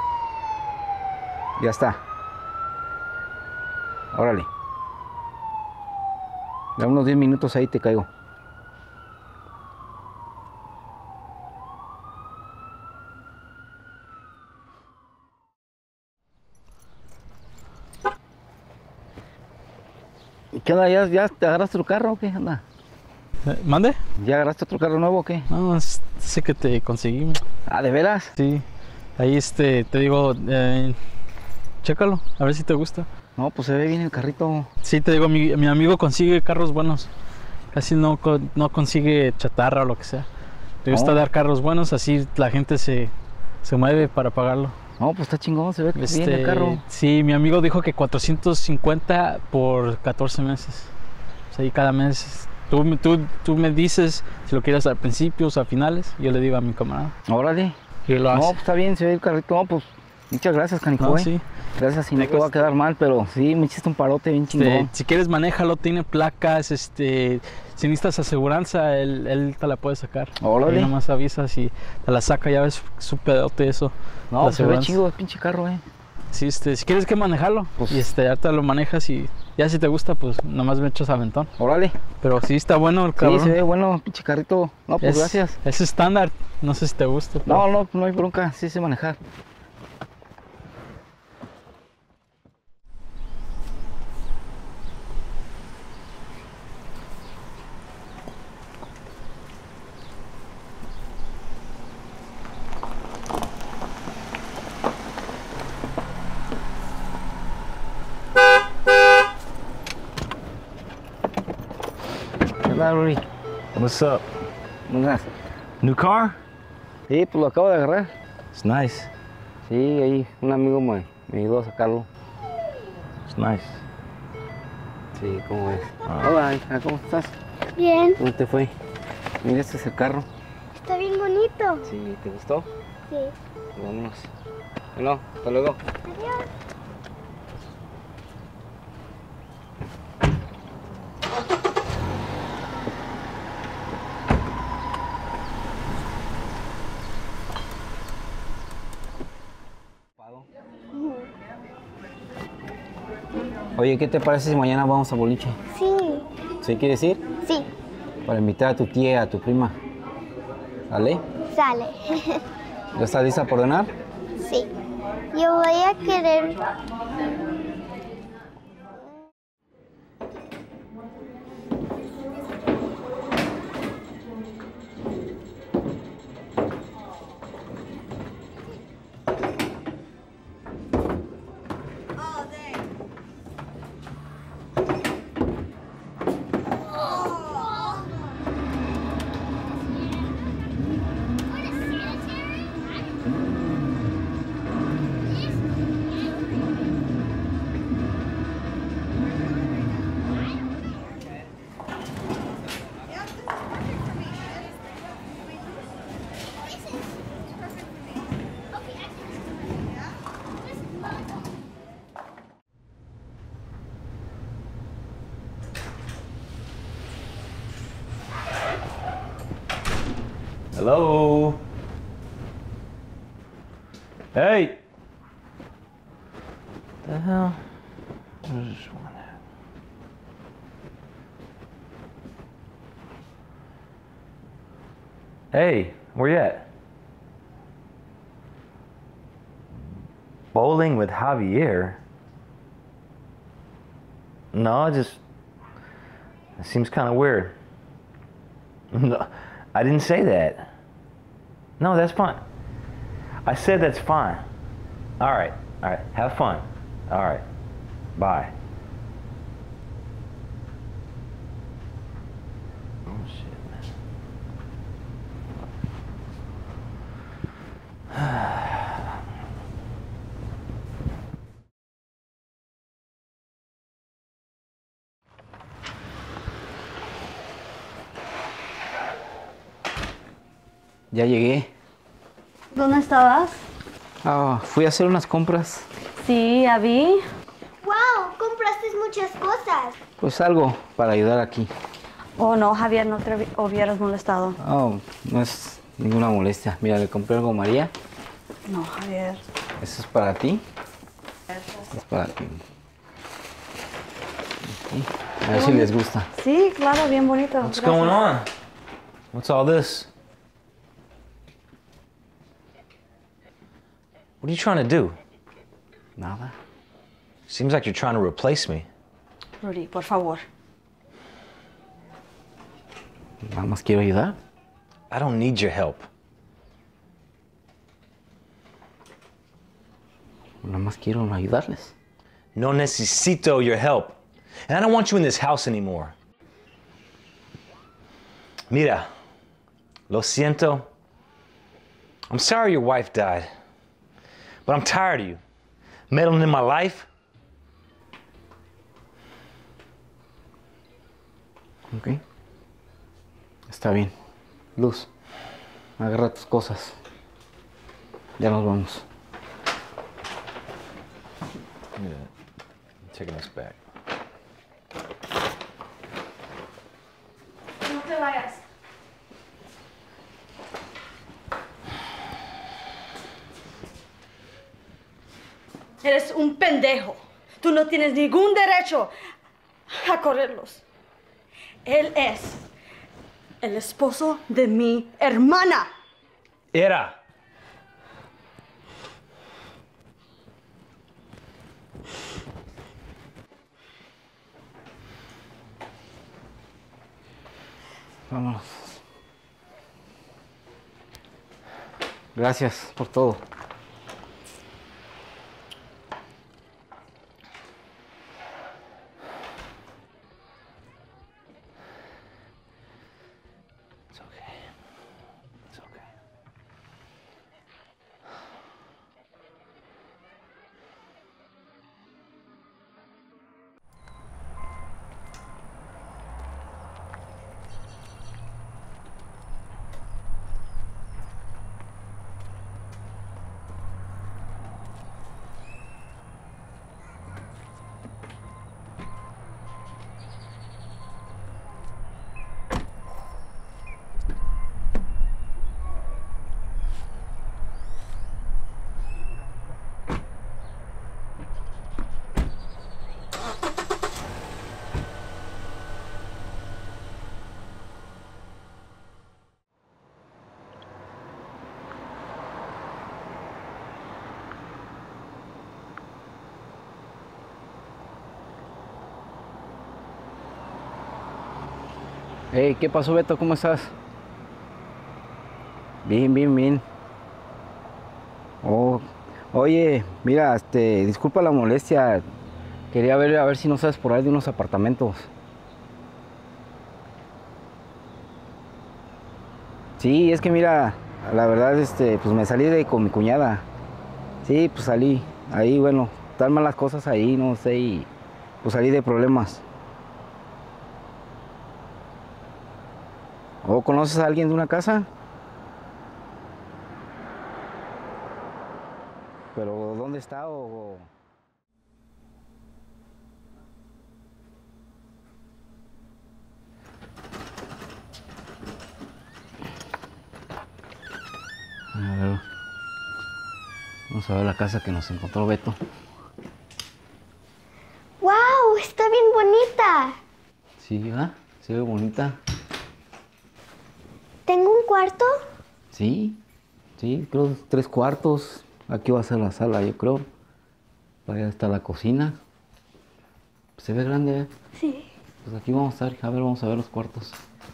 [SPEAKER 1] Ya está. Órale. Da unos 10 minutos ahí te caigo. ¿Qué onda? ¿Ya te agarraste tu carro o qué onda?
[SPEAKER 12] ¿Mande?
[SPEAKER 1] ¿Ya agarraste otro carro nuevo o qué?
[SPEAKER 12] No, ese que te conseguí.
[SPEAKER 1] Ah, ¿de veras?
[SPEAKER 12] Sí. Ahí te digo, chécalo, a ver si te gusta.
[SPEAKER 1] No, pues se ve bien el carrito.
[SPEAKER 12] Sí, te digo, mi amigo consigue carros buenos. Casi no consigue chatarra o lo que sea. Le gusta dar carros buenos, así la gente se mueve para pagarlo.
[SPEAKER 1] No, pues está chingón, se ve que bien el carro.
[SPEAKER 12] Sí, mi amigo dijo que 450 por 14 meses. O sea, y cada mes tú me dices si lo quieres al principio o a finales. Yo le digo a mi camarada.
[SPEAKER 1] Órale.
[SPEAKER 12] Y lo hace.
[SPEAKER 1] No, pues está bien, se ve el carrito. No, pues muchas gracias, canijo.
[SPEAKER 12] No, sí.
[SPEAKER 1] Gracias, y no te va a quedar mal, pero sí, me hiciste un parote bien chingón.
[SPEAKER 12] Si quieres, manéjalo, tiene placas, si necesitas aseguranza, él te la puede sacar.
[SPEAKER 1] Órale.
[SPEAKER 12] Ahí nomás avisas y te la saca, ya ves su pedote eso.
[SPEAKER 1] No, se ve chido el pinche carro,
[SPEAKER 12] Sí, si quieres que manejarlo, pues, y ahorita lo manejas y ya si te gusta, pues nomás me echas aventón.
[SPEAKER 1] Órale.
[SPEAKER 12] Pero sí está bueno el cabrón.
[SPEAKER 1] Sí, se ve bueno, pinche carrito. No, pues gracias.
[SPEAKER 12] Es estándar, no sé si te gusta.
[SPEAKER 1] Pero... No hay bronca, sí sé manejar.
[SPEAKER 9] What's up? New car?
[SPEAKER 1] Sí, pues lo acabo de agarrar.
[SPEAKER 9] It's nice.
[SPEAKER 1] Sí, ahí un amigo me ayudó a sacarlo.
[SPEAKER 9] It's nice.
[SPEAKER 1] Sí, ¿cómo ves? Hola, hija, ¿cómo estás?
[SPEAKER 7] Bien.
[SPEAKER 1] ¿Cómo te fue? Mira, este es el carro.
[SPEAKER 7] Está bien bonito.
[SPEAKER 1] Sí, ¿te gustó?
[SPEAKER 7] Sí.
[SPEAKER 1] Vámonos. Bueno, hasta luego.
[SPEAKER 7] Adiós.
[SPEAKER 1] Oye, ¿qué te parece si mañana vamos a boliche?
[SPEAKER 7] Sí.
[SPEAKER 1] ¿Sí quieres ir?
[SPEAKER 7] Sí.
[SPEAKER 1] Para invitar a tu tía, a tu prima. ¿Sale?
[SPEAKER 7] Sale.
[SPEAKER 1] ¿Ya estás lista por ordenar?
[SPEAKER 7] Sí. Yo voy a querer...
[SPEAKER 9] Hello? Hey! The hell? Where's this one at? Hey, where you at? Bowling with Javier? No, it seems kind of weird. No, I didn't say that. No, that's fine. I said that's fine. All right. Have fun. All right. Bye. Oh, shit, man.
[SPEAKER 1] Ya llegué.
[SPEAKER 2] ¿Dónde estabas?
[SPEAKER 1] Fui a hacer unas compras.
[SPEAKER 2] Sí, ya vi.
[SPEAKER 7] ¡Wow! Compraste muchas cosas.
[SPEAKER 1] Pues algo para ayudar aquí.
[SPEAKER 2] Oh, no, Javier, no te hubieras molestado.
[SPEAKER 1] Oh, no es ninguna molestia. Mira, le compré algo a María.
[SPEAKER 2] No, Javier.
[SPEAKER 1] Eso es para ti. Es para ti. A ver si les gusta.
[SPEAKER 2] Sí, claro, bien bonito.
[SPEAKER 9] What's going on? What's all this? What are you trying to do?
[SPEAKER 1] Nada.
[SPEAKER 9] Seems like you're trying to replace me.
[SPEAKER 2] Rudy, por favor.
[SPEAKER 1] Nada más quiero ayudar.
[SPEAKER 9] I don't need your help.
[SPEAKER 1] Nada más quiero ayudarles.
[SPEAKER 9] No necesito your help. And I don't want you in this house anymore. Mira, lo siento. I'm sorry your wife died. But I'm tired of you meddling in my life.
[SPEAKER 1] Ok. Está bien. Luz, agarra tus cosas. Ya nos vamos.
[SPEAKER 9] Yeah, taking us back.
[SPEAKER 2] No te vayas. Eres un pendejo. Tú no tienes ningún derecho a correrlos. Él es el esposo de mi hermana.
[SPEAKER 9] Era.
[SPEAKER 1] Vámonos. Gracias por todo.
[SPEAKER 9] It's okay. It's okay.
[SPEAKER 1] Hey, ¿qué pasó, Beto? ¿Cómo estás? Bien, bien, bien. Oh, oye, mira, disculpa la molestia. Quería ver a ver si no sabes por ahí de unos apartamentos. Sí, es que mira, la verdad, pues me salí con mi cuñada. Sí, pues salí. Ahí, bueno, están malas cosas ahí, no sé, y pues salí de problemas. ¿O conoces a alguien de una casa? ¿Pero dónde está o...? A ver, vamos a ver la casa que nos encontró Beto.
[SPEAKER 7] ¡Wow! Está bien bonita.
[SPEAKER 1] Sí, ¿verdad? Se ve bonita.
[SPEAKER 7] ¿Tengo un cuarto?
[SPEAKER 1] Sí, creo 3 cuartos. Aquí va a ser la sala, yo creo. Allá está la cocina. Se ve grande, ¿eh?
[SPEAKER 2] Sí.
[SPEAKER 1] Pues aquí vamos a ver, vamos a ver los cuartos.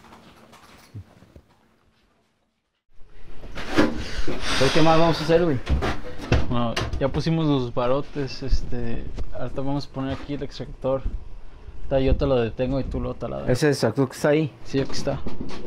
[SPEAKER 1] ¿Qué más vamos a hacer, güey?
[SPEAKER 12] Bueno, ya pusimos los barotes, ahorita vamos a poner aquí el extractor. Yo te lo detengo y tú lo taladras.
[SPEAKER 1] ¿Ese extractor que está ahí?
[SPEAKER 12] Sí, aquí está.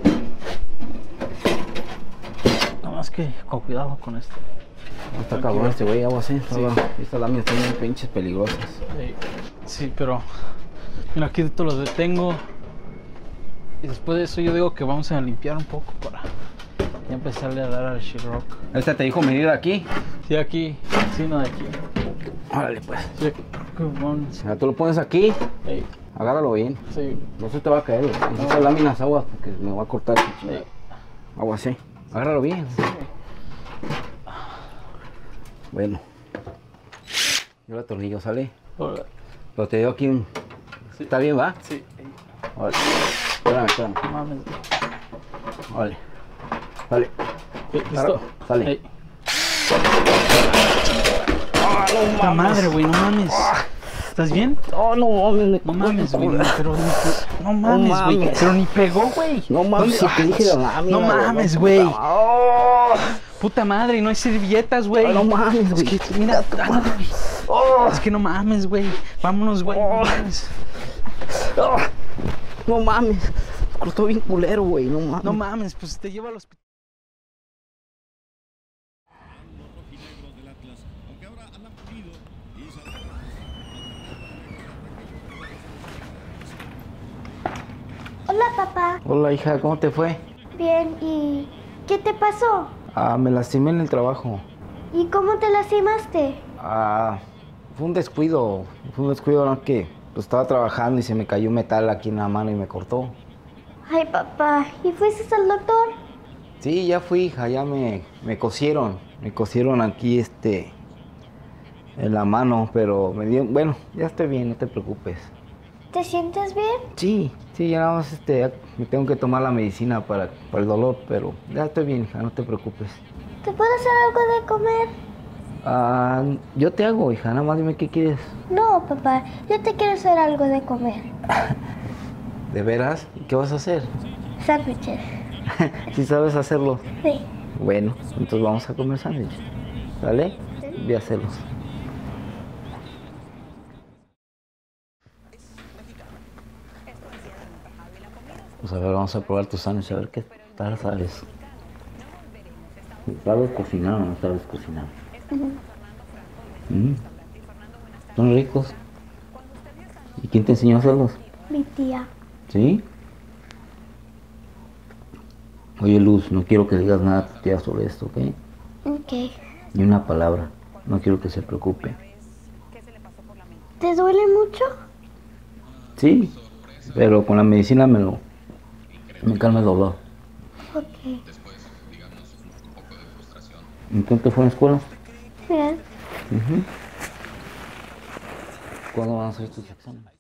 [SPEAKER 12] Nada más que con cuidado con esto.
[SPEAKER 1] No está cabrón este güey, agua así. Sí. Estas láminas están bien pinches peligrosas.
[SPEAKER 12] Sí, pero mira, aquí te lo detengo. Y después de eso yo digo que vamos a limpiar un poco para ya empezarle a dar al sheetrock.
[SPEAKER 1] ¿Este te dijo medir aquí?
[SPEAKER 12] Sí, aquí. Sí, no de aquí.
[SPEAKER 1] Órale, pues.
[SPEAKER 12] Sí, qué bueno.
[SPEAKER 1] Ya tú lo pones aquí.
[SPEAKER 12] Sí.
[SPEAKER 1] Agárralo bien.
[SPEAKER 12] Sí.
[SPEAKER 1] No se te va a caer. Esas láminas aguas porque me va a cortar.
[SPEAKER 12] Sí.
[SPEAKER 1] Agua así. Agárralo bien.
[SPEAKER 12] Sí.
[SPEAKER 1] Bueno. Yo el tornillo, ¿sale?
[SPEAKER 12] Hola.
[SPEAKER 1] Pero te dio aquí un...
[SPEAKER 12] Sí.
[SPEAKER 1] ¿Está bien, va?
[SPEAKER 12] Sí.
[SPEAKER 1] Vale. Espérame.
[SPEAKER 12] No mames.
[SPEAKER 1] Vale. Vale.
[SPEAKER 12] Sí, listo.
[SPEAKER 1] Sale.
[SPEAKER 12] Hey.
[SPEAKER 1] ¡Ah, no
[SPEAKER 12] Puta madre, güey, no mames. ¿Estás bien?
[SPEAKER 1] Oh, no mames.
[SPEAKER 12] No mames, güey. Pero ni... No mames, güey.
[SPEAKER 1] mames.
[SPEAKER 12] Pero ni pegó, güey.
[SPEAKER 1] No mames, si te dije la lámina.
[SPEAKER 12] No mames, güey. Puta madre, no hay servilletas, güey.
[SPEAKER 1] No mames, güey.
[SPEAKER 12] Es que, mira, ándale, güey. Es que no mames, güey. Vámonos, güey. No mames.
[SPEAKER 1] No mames. Cortó bien culero, güey. No mames.
[SPEAKER 12] No mames, pues te lleva al hospital.
[SPEAKER 7] Hola, papá.
[SPEAKER 1] Hola, hija, ¿cómo te fue?
[SPEAKER 7] Bien, ¿y qué te pasó?
[SPEAKER 1] Me lastimé en el trabajo.
[SPEAKER 7] ¿Y cómo te lastimaste?
[SPEAKER 1] Fue un descuido, ¿no? Que pues, estaba trabajando y se me cayó metal aquí en la mano y me cortó.
[SPEAKER 7] Ay, papá, ¿y fuiste al doctor?
[SPEAKER 1] Sí, ya fui, hija, ya me cosieron. Me cosieron aquí, en la mano, pero me dio... Bueno, ya estoy bien, no te preocupes.
[SPEAKER 7] ¿Te sientes bien?
[SPEAKER 1] Sí, ya nada más, ya me tengo que tomar la medicina para el dolor, pero ya estoy bien, hija, no te preocupes.
[SPEAKER 7] ¿Te puedo hacer algo de comer?
[SPEAKER 1] Yo te hago, hija, nada más dime qué quieres.
[SPEAKER 7] No, papá, yo te quiero hacer algo de comer.
[SPEAKER 1] ¿De veras? ¿Y qué vas a hacer?
[SPEAKER 7] Sándwiches.
[SPEAKER 1] ¿Sí sabes hacerlo?
[SPEAKER 7] Sí.
[SPEAKER 1] Bueno, entonces vamos a comer sándwiches, ¿vale?
[SPEAKER 7] Sí.
[SPEAKER 1] Voy a hacerlos. Pues a ver, vamos a probar tus sándwiches, a ver qué tal sabes. ¿Sabes cocinar o no sabes cocinar? ¿Son ricos? ¿Y quién te enseñó a hacerlos?
[SPEAKER 7] Mi tía.
[SPEAKER 1] ¿Sí? Oye, Luz, no quiero que digas nada a tu tía sobre esto, ¿ok?
[SPEAKER 7] Ok.
[SPEAKER 1] Ni una palabra. No quiero que se preocupe.
[SPEAKER 7] ¿Te duele mucho?
[SPEAKER 1] Sí, pero con la medicina me calma el dolor.
[SPEAKER 7] Ok.
[SPEAKER 1] ¿Y cómo te fue en la escuela?
[SPEAKER 7] Bien.
[SPEAKER 1] ¿Cuándo van a hacer tus exámenes?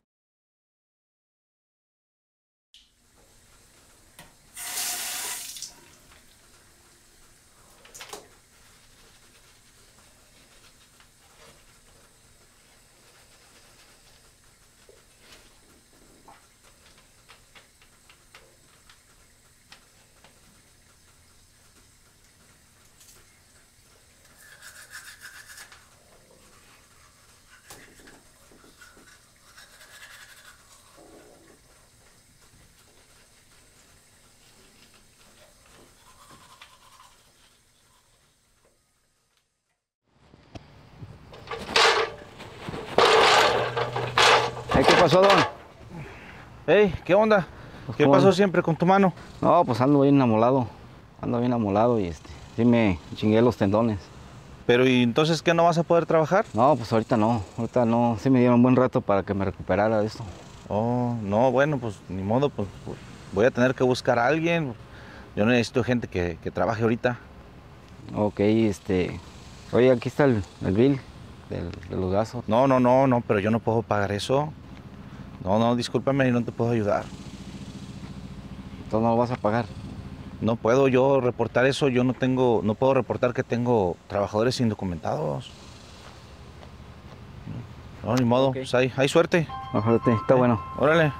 [SPEAKER 1] ¿Qué pasó, don?
[SPEAKER 13] Hey, ¿qué onda?
[SPEAKER 1] Pues,
[SPEAKER 13] ¿Qué pasó siempre con tu mano?
[SPEAKER 1] No, pues ando bien amolado. Ando bien amolado y sí me chingué los tendones.
[SPEAKER 13] Pero ¿y entonces qué, no vas a poder trabajar?
[SPEAKER 1] No, pues ahorita no. Sí me dieron un buen rato para que me recuperara de esto.
[SPEAKER 13] Oh, no, bueno, pues ni modo, pues voy a tener que buscar a alguien. Yo necesito gente que trabaje ahorita.
[SPEAKER 1] Ok, oye, aquí está el bill de los gastos.
[SPEAKER 13] No, pero yo no puedo pagar eso. No, discúlpame, no te puedo ayudar.
[SPEAKER 1] ¿Entonces no lo vas a pagar?
[SPEAKER 13] No puedo yo reportar eso, no puedo reportar que tengo trabajadores indocumentados. No, ni modo,
[SPEAKER 1] Okay.
[SPEAKER 13] Pues hay suerte.
[SPEAKER 1] Ojalá, está bueno.
[SPEAKER 13] Órale.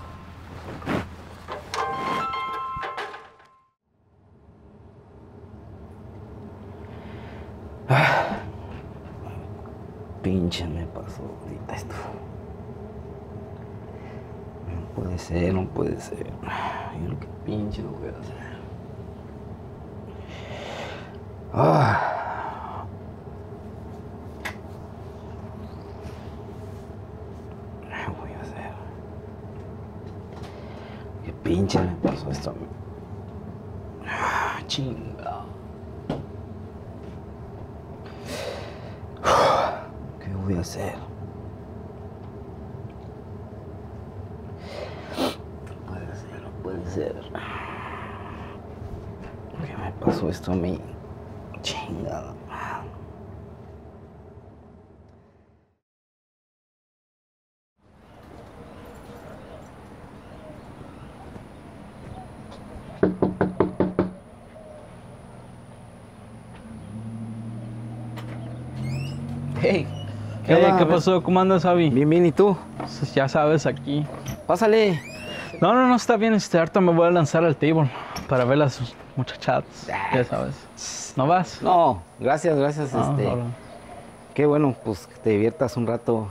[SPEAKER 1] Pinche me pasó ahorita esto. No puede ser. Yo lo que pinche no voy a hacer. ¿Qué voy a hacer? Qué pinche me pasó esto. Chinga. ¿Qué voy voy a hacer? No puede ser. ¿Qué me pasó esto a mí? Chingada. Hey,
[SPEAKER 12] ¿Qué pasó? ¿Cómo andas, Avi?
[SPEAKER 1] Bien, bien, ¿y tú?
[SPEAKER 12] Pues ya sabes, aquí.
[SPEAKER 1] Pásale.
[SPEAKER 12] No, está bien. Ahorita me voy a lanzar al table para ver las muchachadas. Ya sabes. ¿No vas?
[SPEAKER 1] No, gracias.
[SPEAKER 12] Ahora.
[SPEAKER 1] Qué bueno, pues que te diviertas un rato.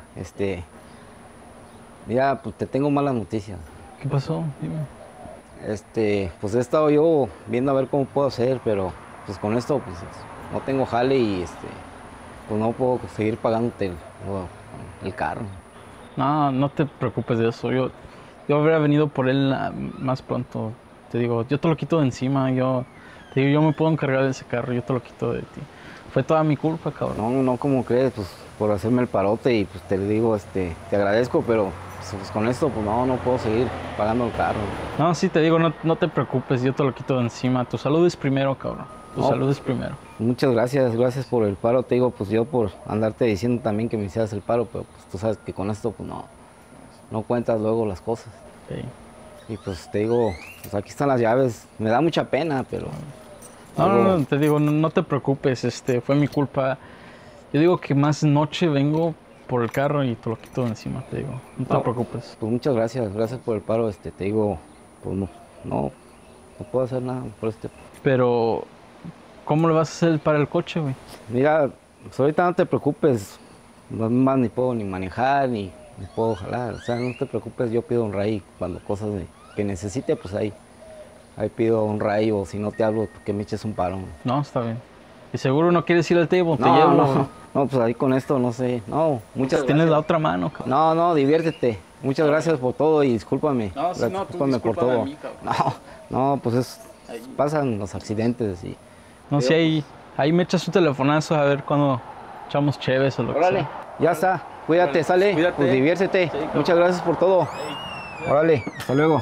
[SPEAKER 1] Mira, pues te tengo malas noticias.
[SPEAKER 12] ¿Qué pasó? Dime.
[SPEAKER 1] Pues he estado yo viendo a ver cómo puedo hacer, pero pues con esto pues no tengo jale y pues no puedo seguir pagándote el carro.
[SPEAKER 12] No te preocupes de eso. Yo habría venido por él más pronto. Te digo, yo te lo quito de encima. Yo me puedo encargar de ese carro. Yo te lo quito de ti. Fue toda mi culpa, cabrón.
[SPEAKER 1] No, como crees, pues por hacerme el parote y pues te digo, te agradezco, pero pues con esto pues no puedo seguir pagando el carro.
[SPEAKER 12] No, sí, te digo, no te preocupes. Yo te lo quito de encima. Tu salud es primero, cabrón. Tu salud es primero.
[SPEAKER 1] Muchas gracias por el paro. Te digo, pues yo por andarte diciendo también que me hicieras el paro, pero pues tú sabes que con esto pues no cuentas luego las cosas.
[SPEAKER 12] Sí.
[SPEAKER 1] Y pues te digo, pues aquí están las llaves. Me da mucha pena, pero...
[SPEAKER 12] No, te digo, no te preocupes, fue mi culpa. Yo digo que más noche vengo por el carro y te lo quito de encima, te digo. No te preocupes.
[SPEAKER 1] Pues muchas gracias por el paro. Te digo, pues no puedo hacer nada por
[SPEAKER 12] Pero, ¿cómo le vas a hacer para el coche, güey?
[SPEAKER 1] Mira, pues ahorita no te preocupes. No más ni puedo ni manejar, ni puedo jalar. O sea, no te preocupes, yo pido un ray cuando cosas que necesite, pues ahí pido un ray, o si no te hablo, que me eches un paro.
[SPEAKER 12] No, está bien. ¿Y seguro no quieres ir al table? Te llevo.
[SPEAKER 1] No, pues ahí con esto, no sé. No, muchas gracias.
[SPEAKER 12] Tienes la otra mano, cabrón.
[SPEAKER 1] No, diviértete. Muchas gracias por todo y discúlpame.
[SPEAKER 12] No, sí,
[SPEAKER 1] discúlpame por todo.
[SPEAKER 12] A mí,
[SPEAKER 1] no, pues pasan los accidentes y...
[SPEAKER 12] No sé, ahí me echas un telefonazo a ver cuando echamos cheves o lo que sea.
[SPEAKER 1] Ya está. Cuídate, sale.
[SPEAKER 12] Cuídate.
[SPEAKER 1] Pues diviértete. Sí, muchas gracias por todo. Órale, hasta luego.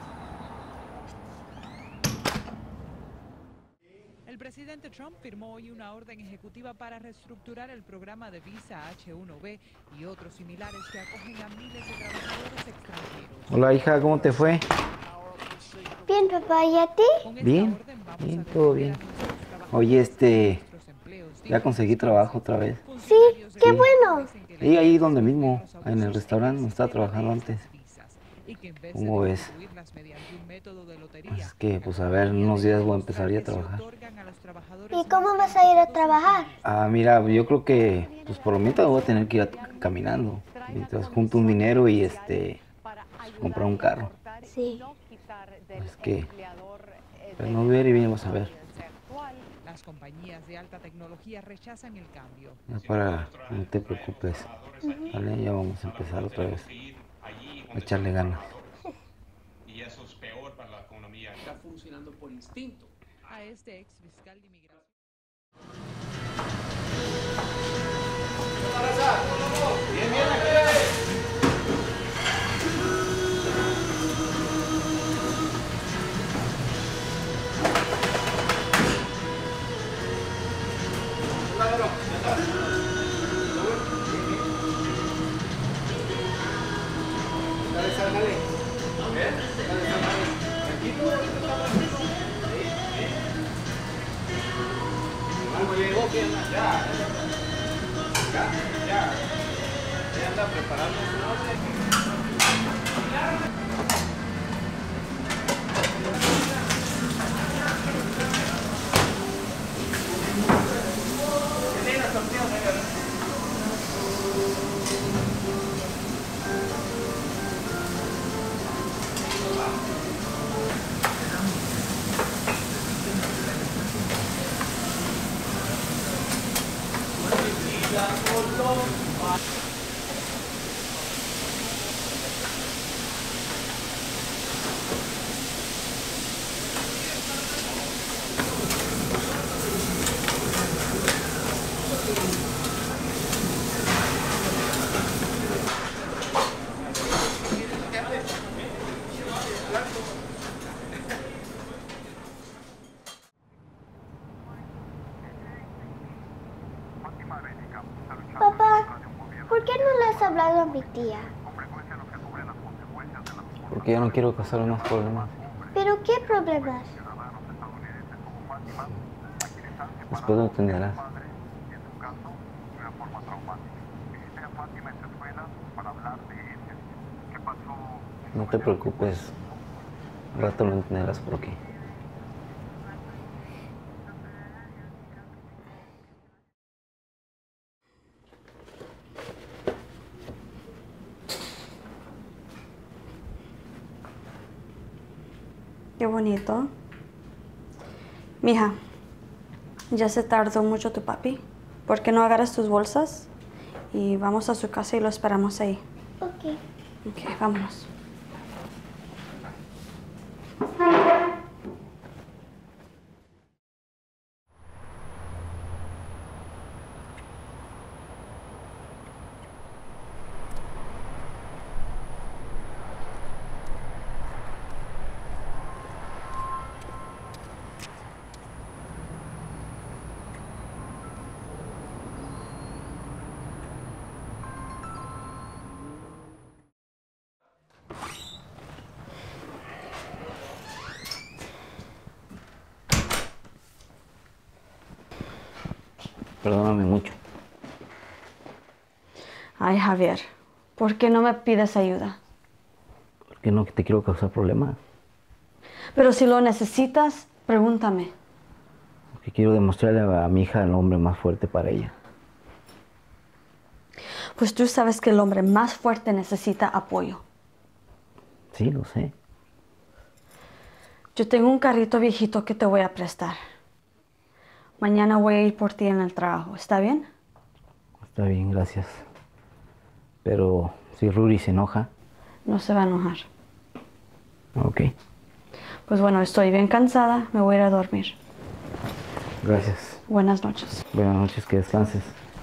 [SPEAKER 14] El presidente Trump firmó hoy una orden ejecutiva para reestructurar el programa de visa H-1B y otros similares que acogen a miles de trabajadores extranjeros.
[SPEAKER 1] Hola, hija, ¿cómo te fue?
[SPEAKER 7] Bien, papá, ¿y a ti?
[SPEAKER 1] Bien, todo bien. Oye, ya conseguí trabajo otra vez.
[SPEAKER 7] Sí, qué bueno.
[SPEAKER 1] Y ahí donde mismo, en el restaurante donde estaba trabajando antes. ¿Cómo ves? Es que, pues a ver, en unos días voy a empezar ya a trabajar.
[SPEAKER 7] ¿Y cómo vas a ir a trabajar?
[SPEAKER 1] Mira, yo creo que, pues por lo mientras voy a tener que ir caminando. Mientras junto un dinero y comprar un carro.
[SPEAKER 7] Sí.
[SPEAKER 1] Es que, pero no ver y vienes a ver.
[SPEAKER 14] Las compañías de alta tecnología rechazan el cambio.
[SPEAKER 1] No te preocupes. Vale, ya vamos a empezar otra vez. A echarle ganas.
[SPEAKER 8] Y eso es peor para la economía. Está funcionando por instinto.
[SPEAKER 14] A este ex fiscal de inmigración.
[SPEAKER 11] Bien, aquí. Ya anda preparando
[SPEAKER 7] hablado a mi tía.
[SPEAKER 1] Porque ya no quiero causarle más problemas.
[SPEAKER 7] ¿Pero qué problemas?
[SPEAKER 1] Después lo entenderás. No te preocupes. Al rato lo entenderás por qué.
[SPEAKER 2] Qué bonito. Mija, ya se tardó mucho tu papi. ¿Por qué no agarras tus bolsas? Y vamos a su casa y lo esperamos ahí.
[SPEAKER 7] Ok.
[SPEAKER 2] Ok, vámonos.
[SPEAKER 1] Perdóname mucho.
[SPEAKER 2] Ay, Javier, ¿por qué no me pides ayuda?
[SPEAKER 1] Porque no te quiero causar problemas.
[SPEAKER 2] Pero si lo necesitas, pregúntame.
[SPEAKER 1] Porque quiero demostrarle a mi hija el hombre más fuerte para ella.
[SPEAKER 2] Pues tú sabes que el hombre más fuerte necesita apoyo.
[SPEAKER 1] Sí, lo sé.
[SPEAKER 2] Yo tengo un carrito viejito que te voy a prestar. Mañana voy a ir por ti en el trabajo. ¿Está bien?
[SPEAKER 1] Está bien, gracias. Pero si Ruri se enoja.
[SPEAKER 2] No se va a enojar.
[SPEAKER 1] Ok.
[SPEAKER 2] Pues bueno, estoy bien cansada. Me voy a ir a dormir.
[SPEAKER 1] Gracias.
[SPEAKER 2] Buenas noches.
[SPEAKER 1] Buenas noches, que descanses.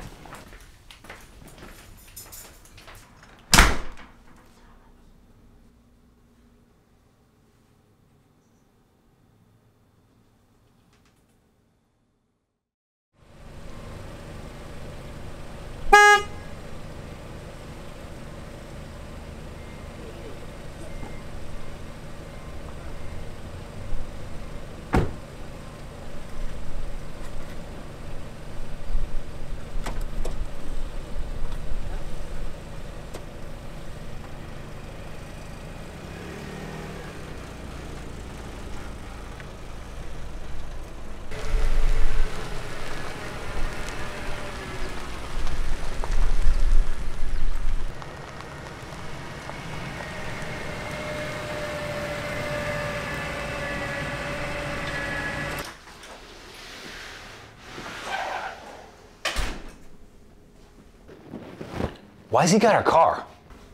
[SPEAKER 15] Why's he got our car?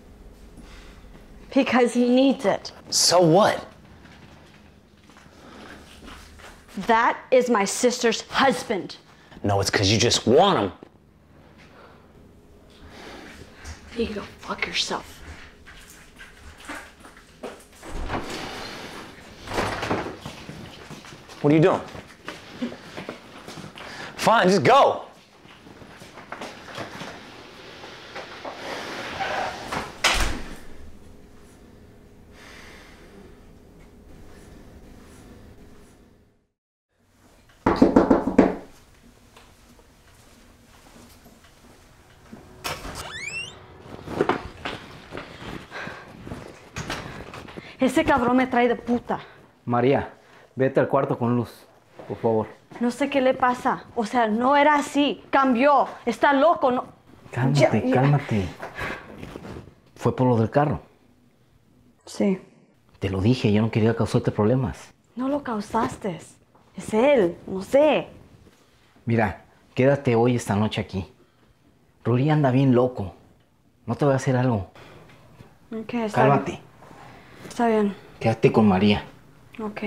[SPEAKER 2] Because he needs it.
[SPEAKER 15] So what?
[SPEAKER 2] That is my sister's husband.
[SPEAKER 15] No, it's because you just want him.
[SPEAKER 2] You can go fuck yourself.
[SPEAKER 15] What are you doing? Fine, just go.
[SPEAKER 2] Ese cabrón me trae de puta.
[SPEAKER 1] María, vete al cuarto con luz, por favor.
[SPEAKER 2] No sé qué le pasa. O sea, no era así. Cambió. Está loco. No.
[SPEAKER 1] Cálmate, cálmate. Fue por lo del carro.
[SPEAKER 2] Sí.
[SPEAKER 1] Te lo dije, yo no quería causarte problemas.
[SPEAKER 2] No lo causaste. Es él. No sé.
[SPEAKER 1] Mira, quédate hoy esta noche aquí. Ruri anda bien loco. No te voy a hacer algo.
[SPEAKER 2] Ok, está
[SPEAKER 1] Cálmate.
[SPEAKER 2] bien. Está bien.
[SPEAKER 1] Quédate con María.
[SPEAKER 2] Ok.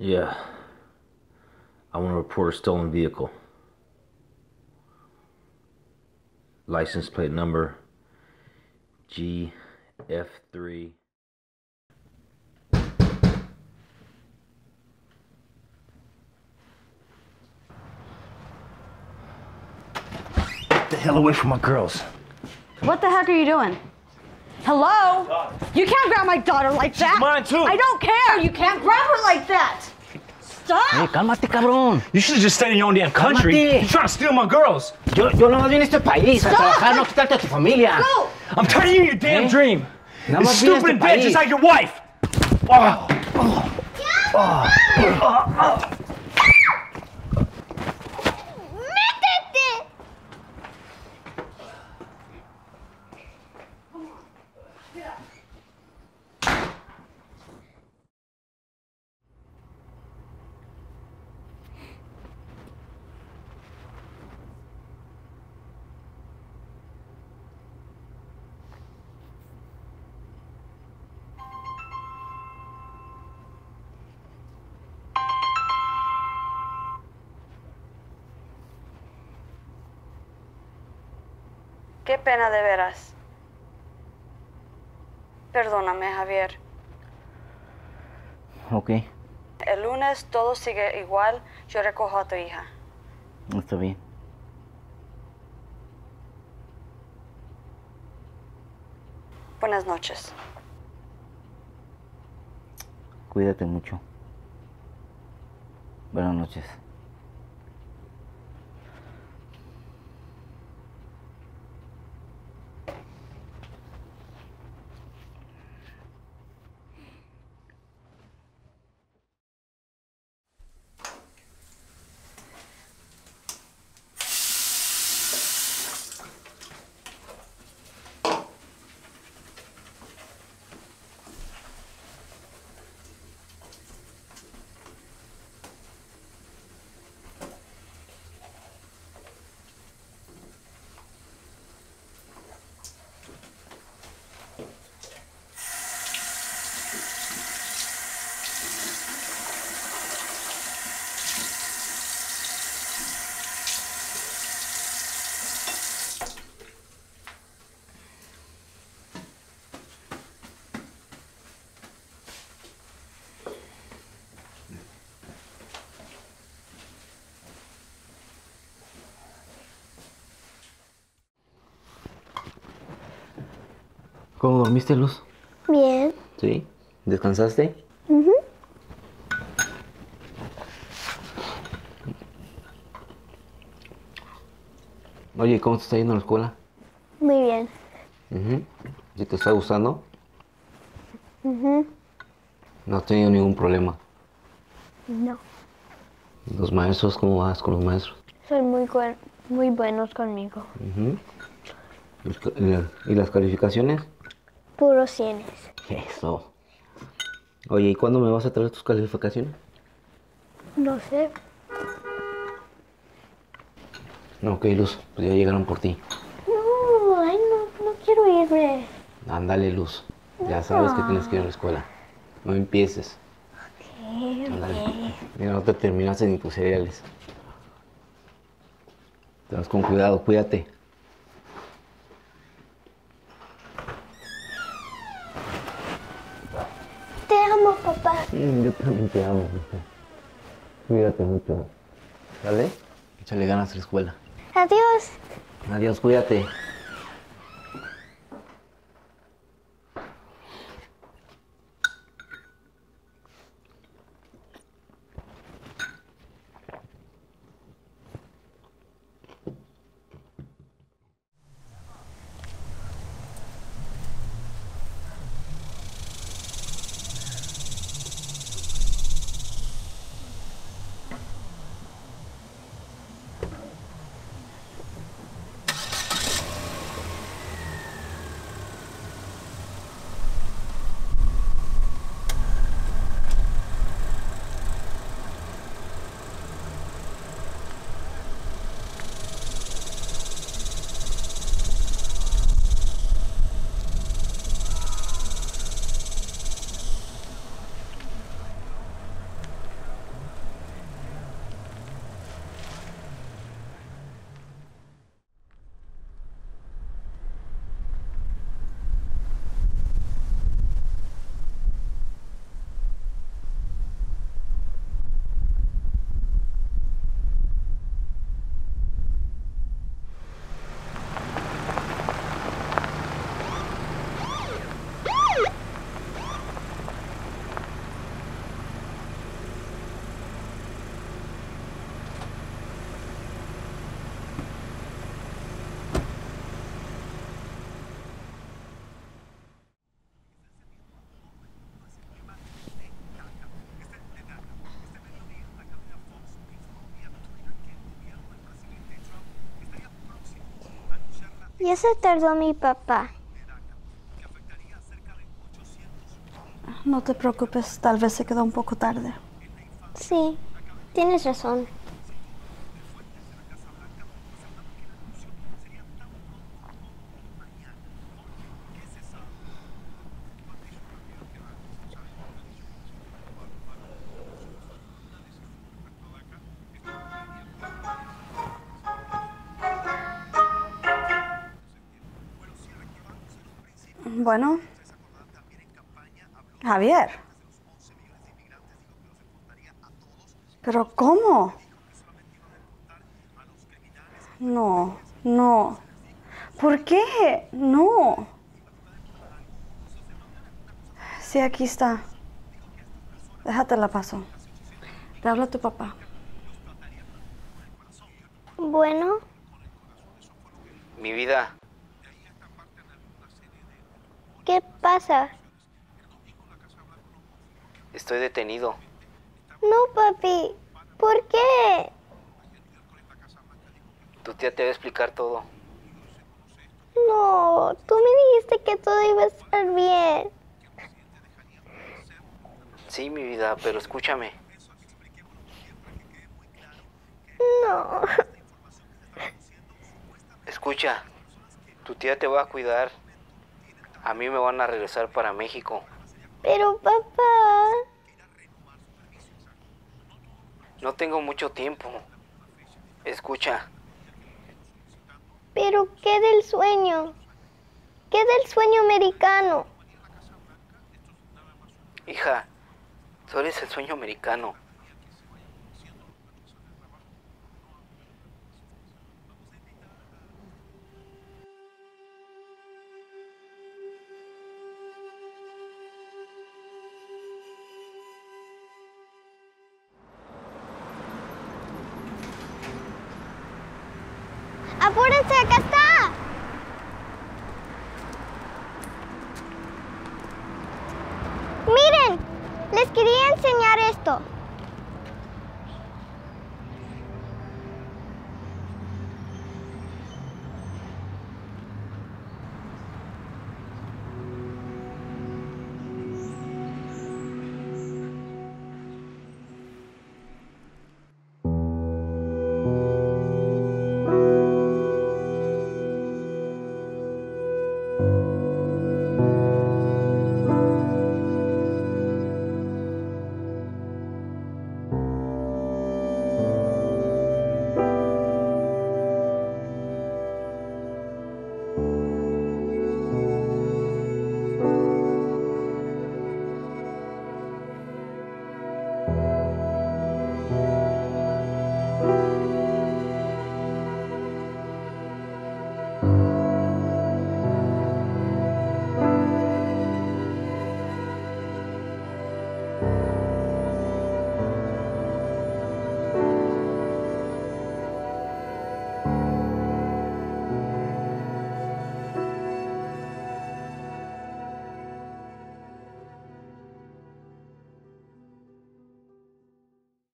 [SPEAKER 9] Yeah. I want to report a stolen vehicle. License plate number GF3. Get the hell away from my girls.
[SPEAKER 2] What the heck are you doing? Hello? You can't grab my daughter like that.
[SPEAKER 15] She's mine too.
[SPEAKER 2] I don't care. You can't grab her like that. Stop.
[SPEAKER 1] Hey, cálmate, cabrón.
[SPEAKER 15] You should have just stayed in your own damn country.
[SPEAKER 1] Cálmate.
[SPEAKER 15] You're trying to steal my girls.
[SPEAKER 1] Yo nomás vine a este país a trabajar, no a quitarte a tu familia.
[SPEAKER 2] Go.
[SPEAKER 15] I'm telling you your damn dream.
[SPEAKER 1] Nada
[SPEAKER 15] You're
[SPEAKER 1] más vine a
[SPEAKER 15] stupid
[SPEAKER 1] este
[SPEAKER 15] and bitch
[SPEAKER 1] país.
[SPEAKER 15] just like your wife. Oh.
[SPEAKER 7] ¡Métete!
[SPEAKER 2] Qué pena de veras. Perdóname, Javier.
[SPEAKER 1] Ok,
[SPEAKER 2] El lunes todo sigue igual. Yo recojo a tu hija.
[SPEAKER 1] está bien.
[SPEAKER 2] Buenas noches.
[SPEAKER 1] Cuídate mucho. Buenas noches. ¿Cómo dormiste, Luz?
[SPEAKER 7] Bien.
[SPEAKER 1] ¿Sí? ¿Descansaste?
[SPEAKER 7] Ujú.
[SPEAKER 1] Oye, ¿cómo te está yendo en la escuela?
[SPEAKER 7] Muy bien.
[SPEAKER 1] ¿Sí te está gustando?
[SPEAKER 7] Ujú.
[SPEAKER 1] No has tenido ningún problema.
[SPEAKER 7] No.
[SPEAKER 1] ¿Los maestros? ¿Cómo vas con los maestros?
[SPEAKER 7] Son muy buenos conmigo.
[SPEAKER 1] ¿Y las calificaciones?
[SPEAKER 7] Puros cienes.
[SPEAKER 1] Eso. Oye, ¿y cuándo me vas a traer tus calificaciones?
[SPEAKER 7] No sé.
[SPEAKER 1] No, ok, Luz, pues ya llegaron por ti.
[SPEAKER 7] No, ay, no quiero irme.
[SPEAKER 1] Ándale, Luz. Ya sabes que tienes que ir a la escuela. No empieces. Ándale. Mira, no te terminaste ni tus cereales. Te vas con cuidado, cuídate.
[SPEAKER 7] Te amo, papá.
[SPEAKER 1] Yo también te amo, hija. Cuídate mucho. ¿Sale? Échale ganas a la escuela.
[SPEAKER 7] Adiós.
[SPEAKER 1] Adiós, cuídate.
[SPEAKER 7] Ya se tardó mi papá.
[SPEAKER 2] No te preocupes, tal vez se quedó un poco tarde.
[SPEAKER 7] Sí, tienes razón.
[SPEAKER 2] Bueno, Javier. ¿Pero cómo? No, no. ¿Por qué? No. Sí, aquí está. Déjate la paso. Te habla tu papá.
[SPEAKER 7] Bueno.
[SPEAKER 1] Mi vida.
[SPEAKER 7] ¿Qué pasa?
[SPEAKER 1] Estoy detenido.
[SPEAKER 7] No, papi. ¿Por qué?
[SPEAKER 1] Tu tía te va a explicar todo.
[SPEAKER 7] No, tú me dijiste que todo iba a estar bien.
[SPEAKER 1] Sí, mi vida, pero escúchame.
[SPEAKER 7] No.
[SPEAKER 1] Escucha, tu tía te va a cuidar. A mí me van a regresar para México.
[SPEAKER 7] Pero, papá.
[SPEAKER 1] No tengo mucho tiempo. Escucha.
[SPEAKER 7] Pero, ¿qué del sueño? ¿Qué del sueño americano?
[SPEAKER 1] Hija, tú eres el sueño americano.
[SPEAKER 7] ¡Apúrense, acá está! Miren, les quería enseñar esto.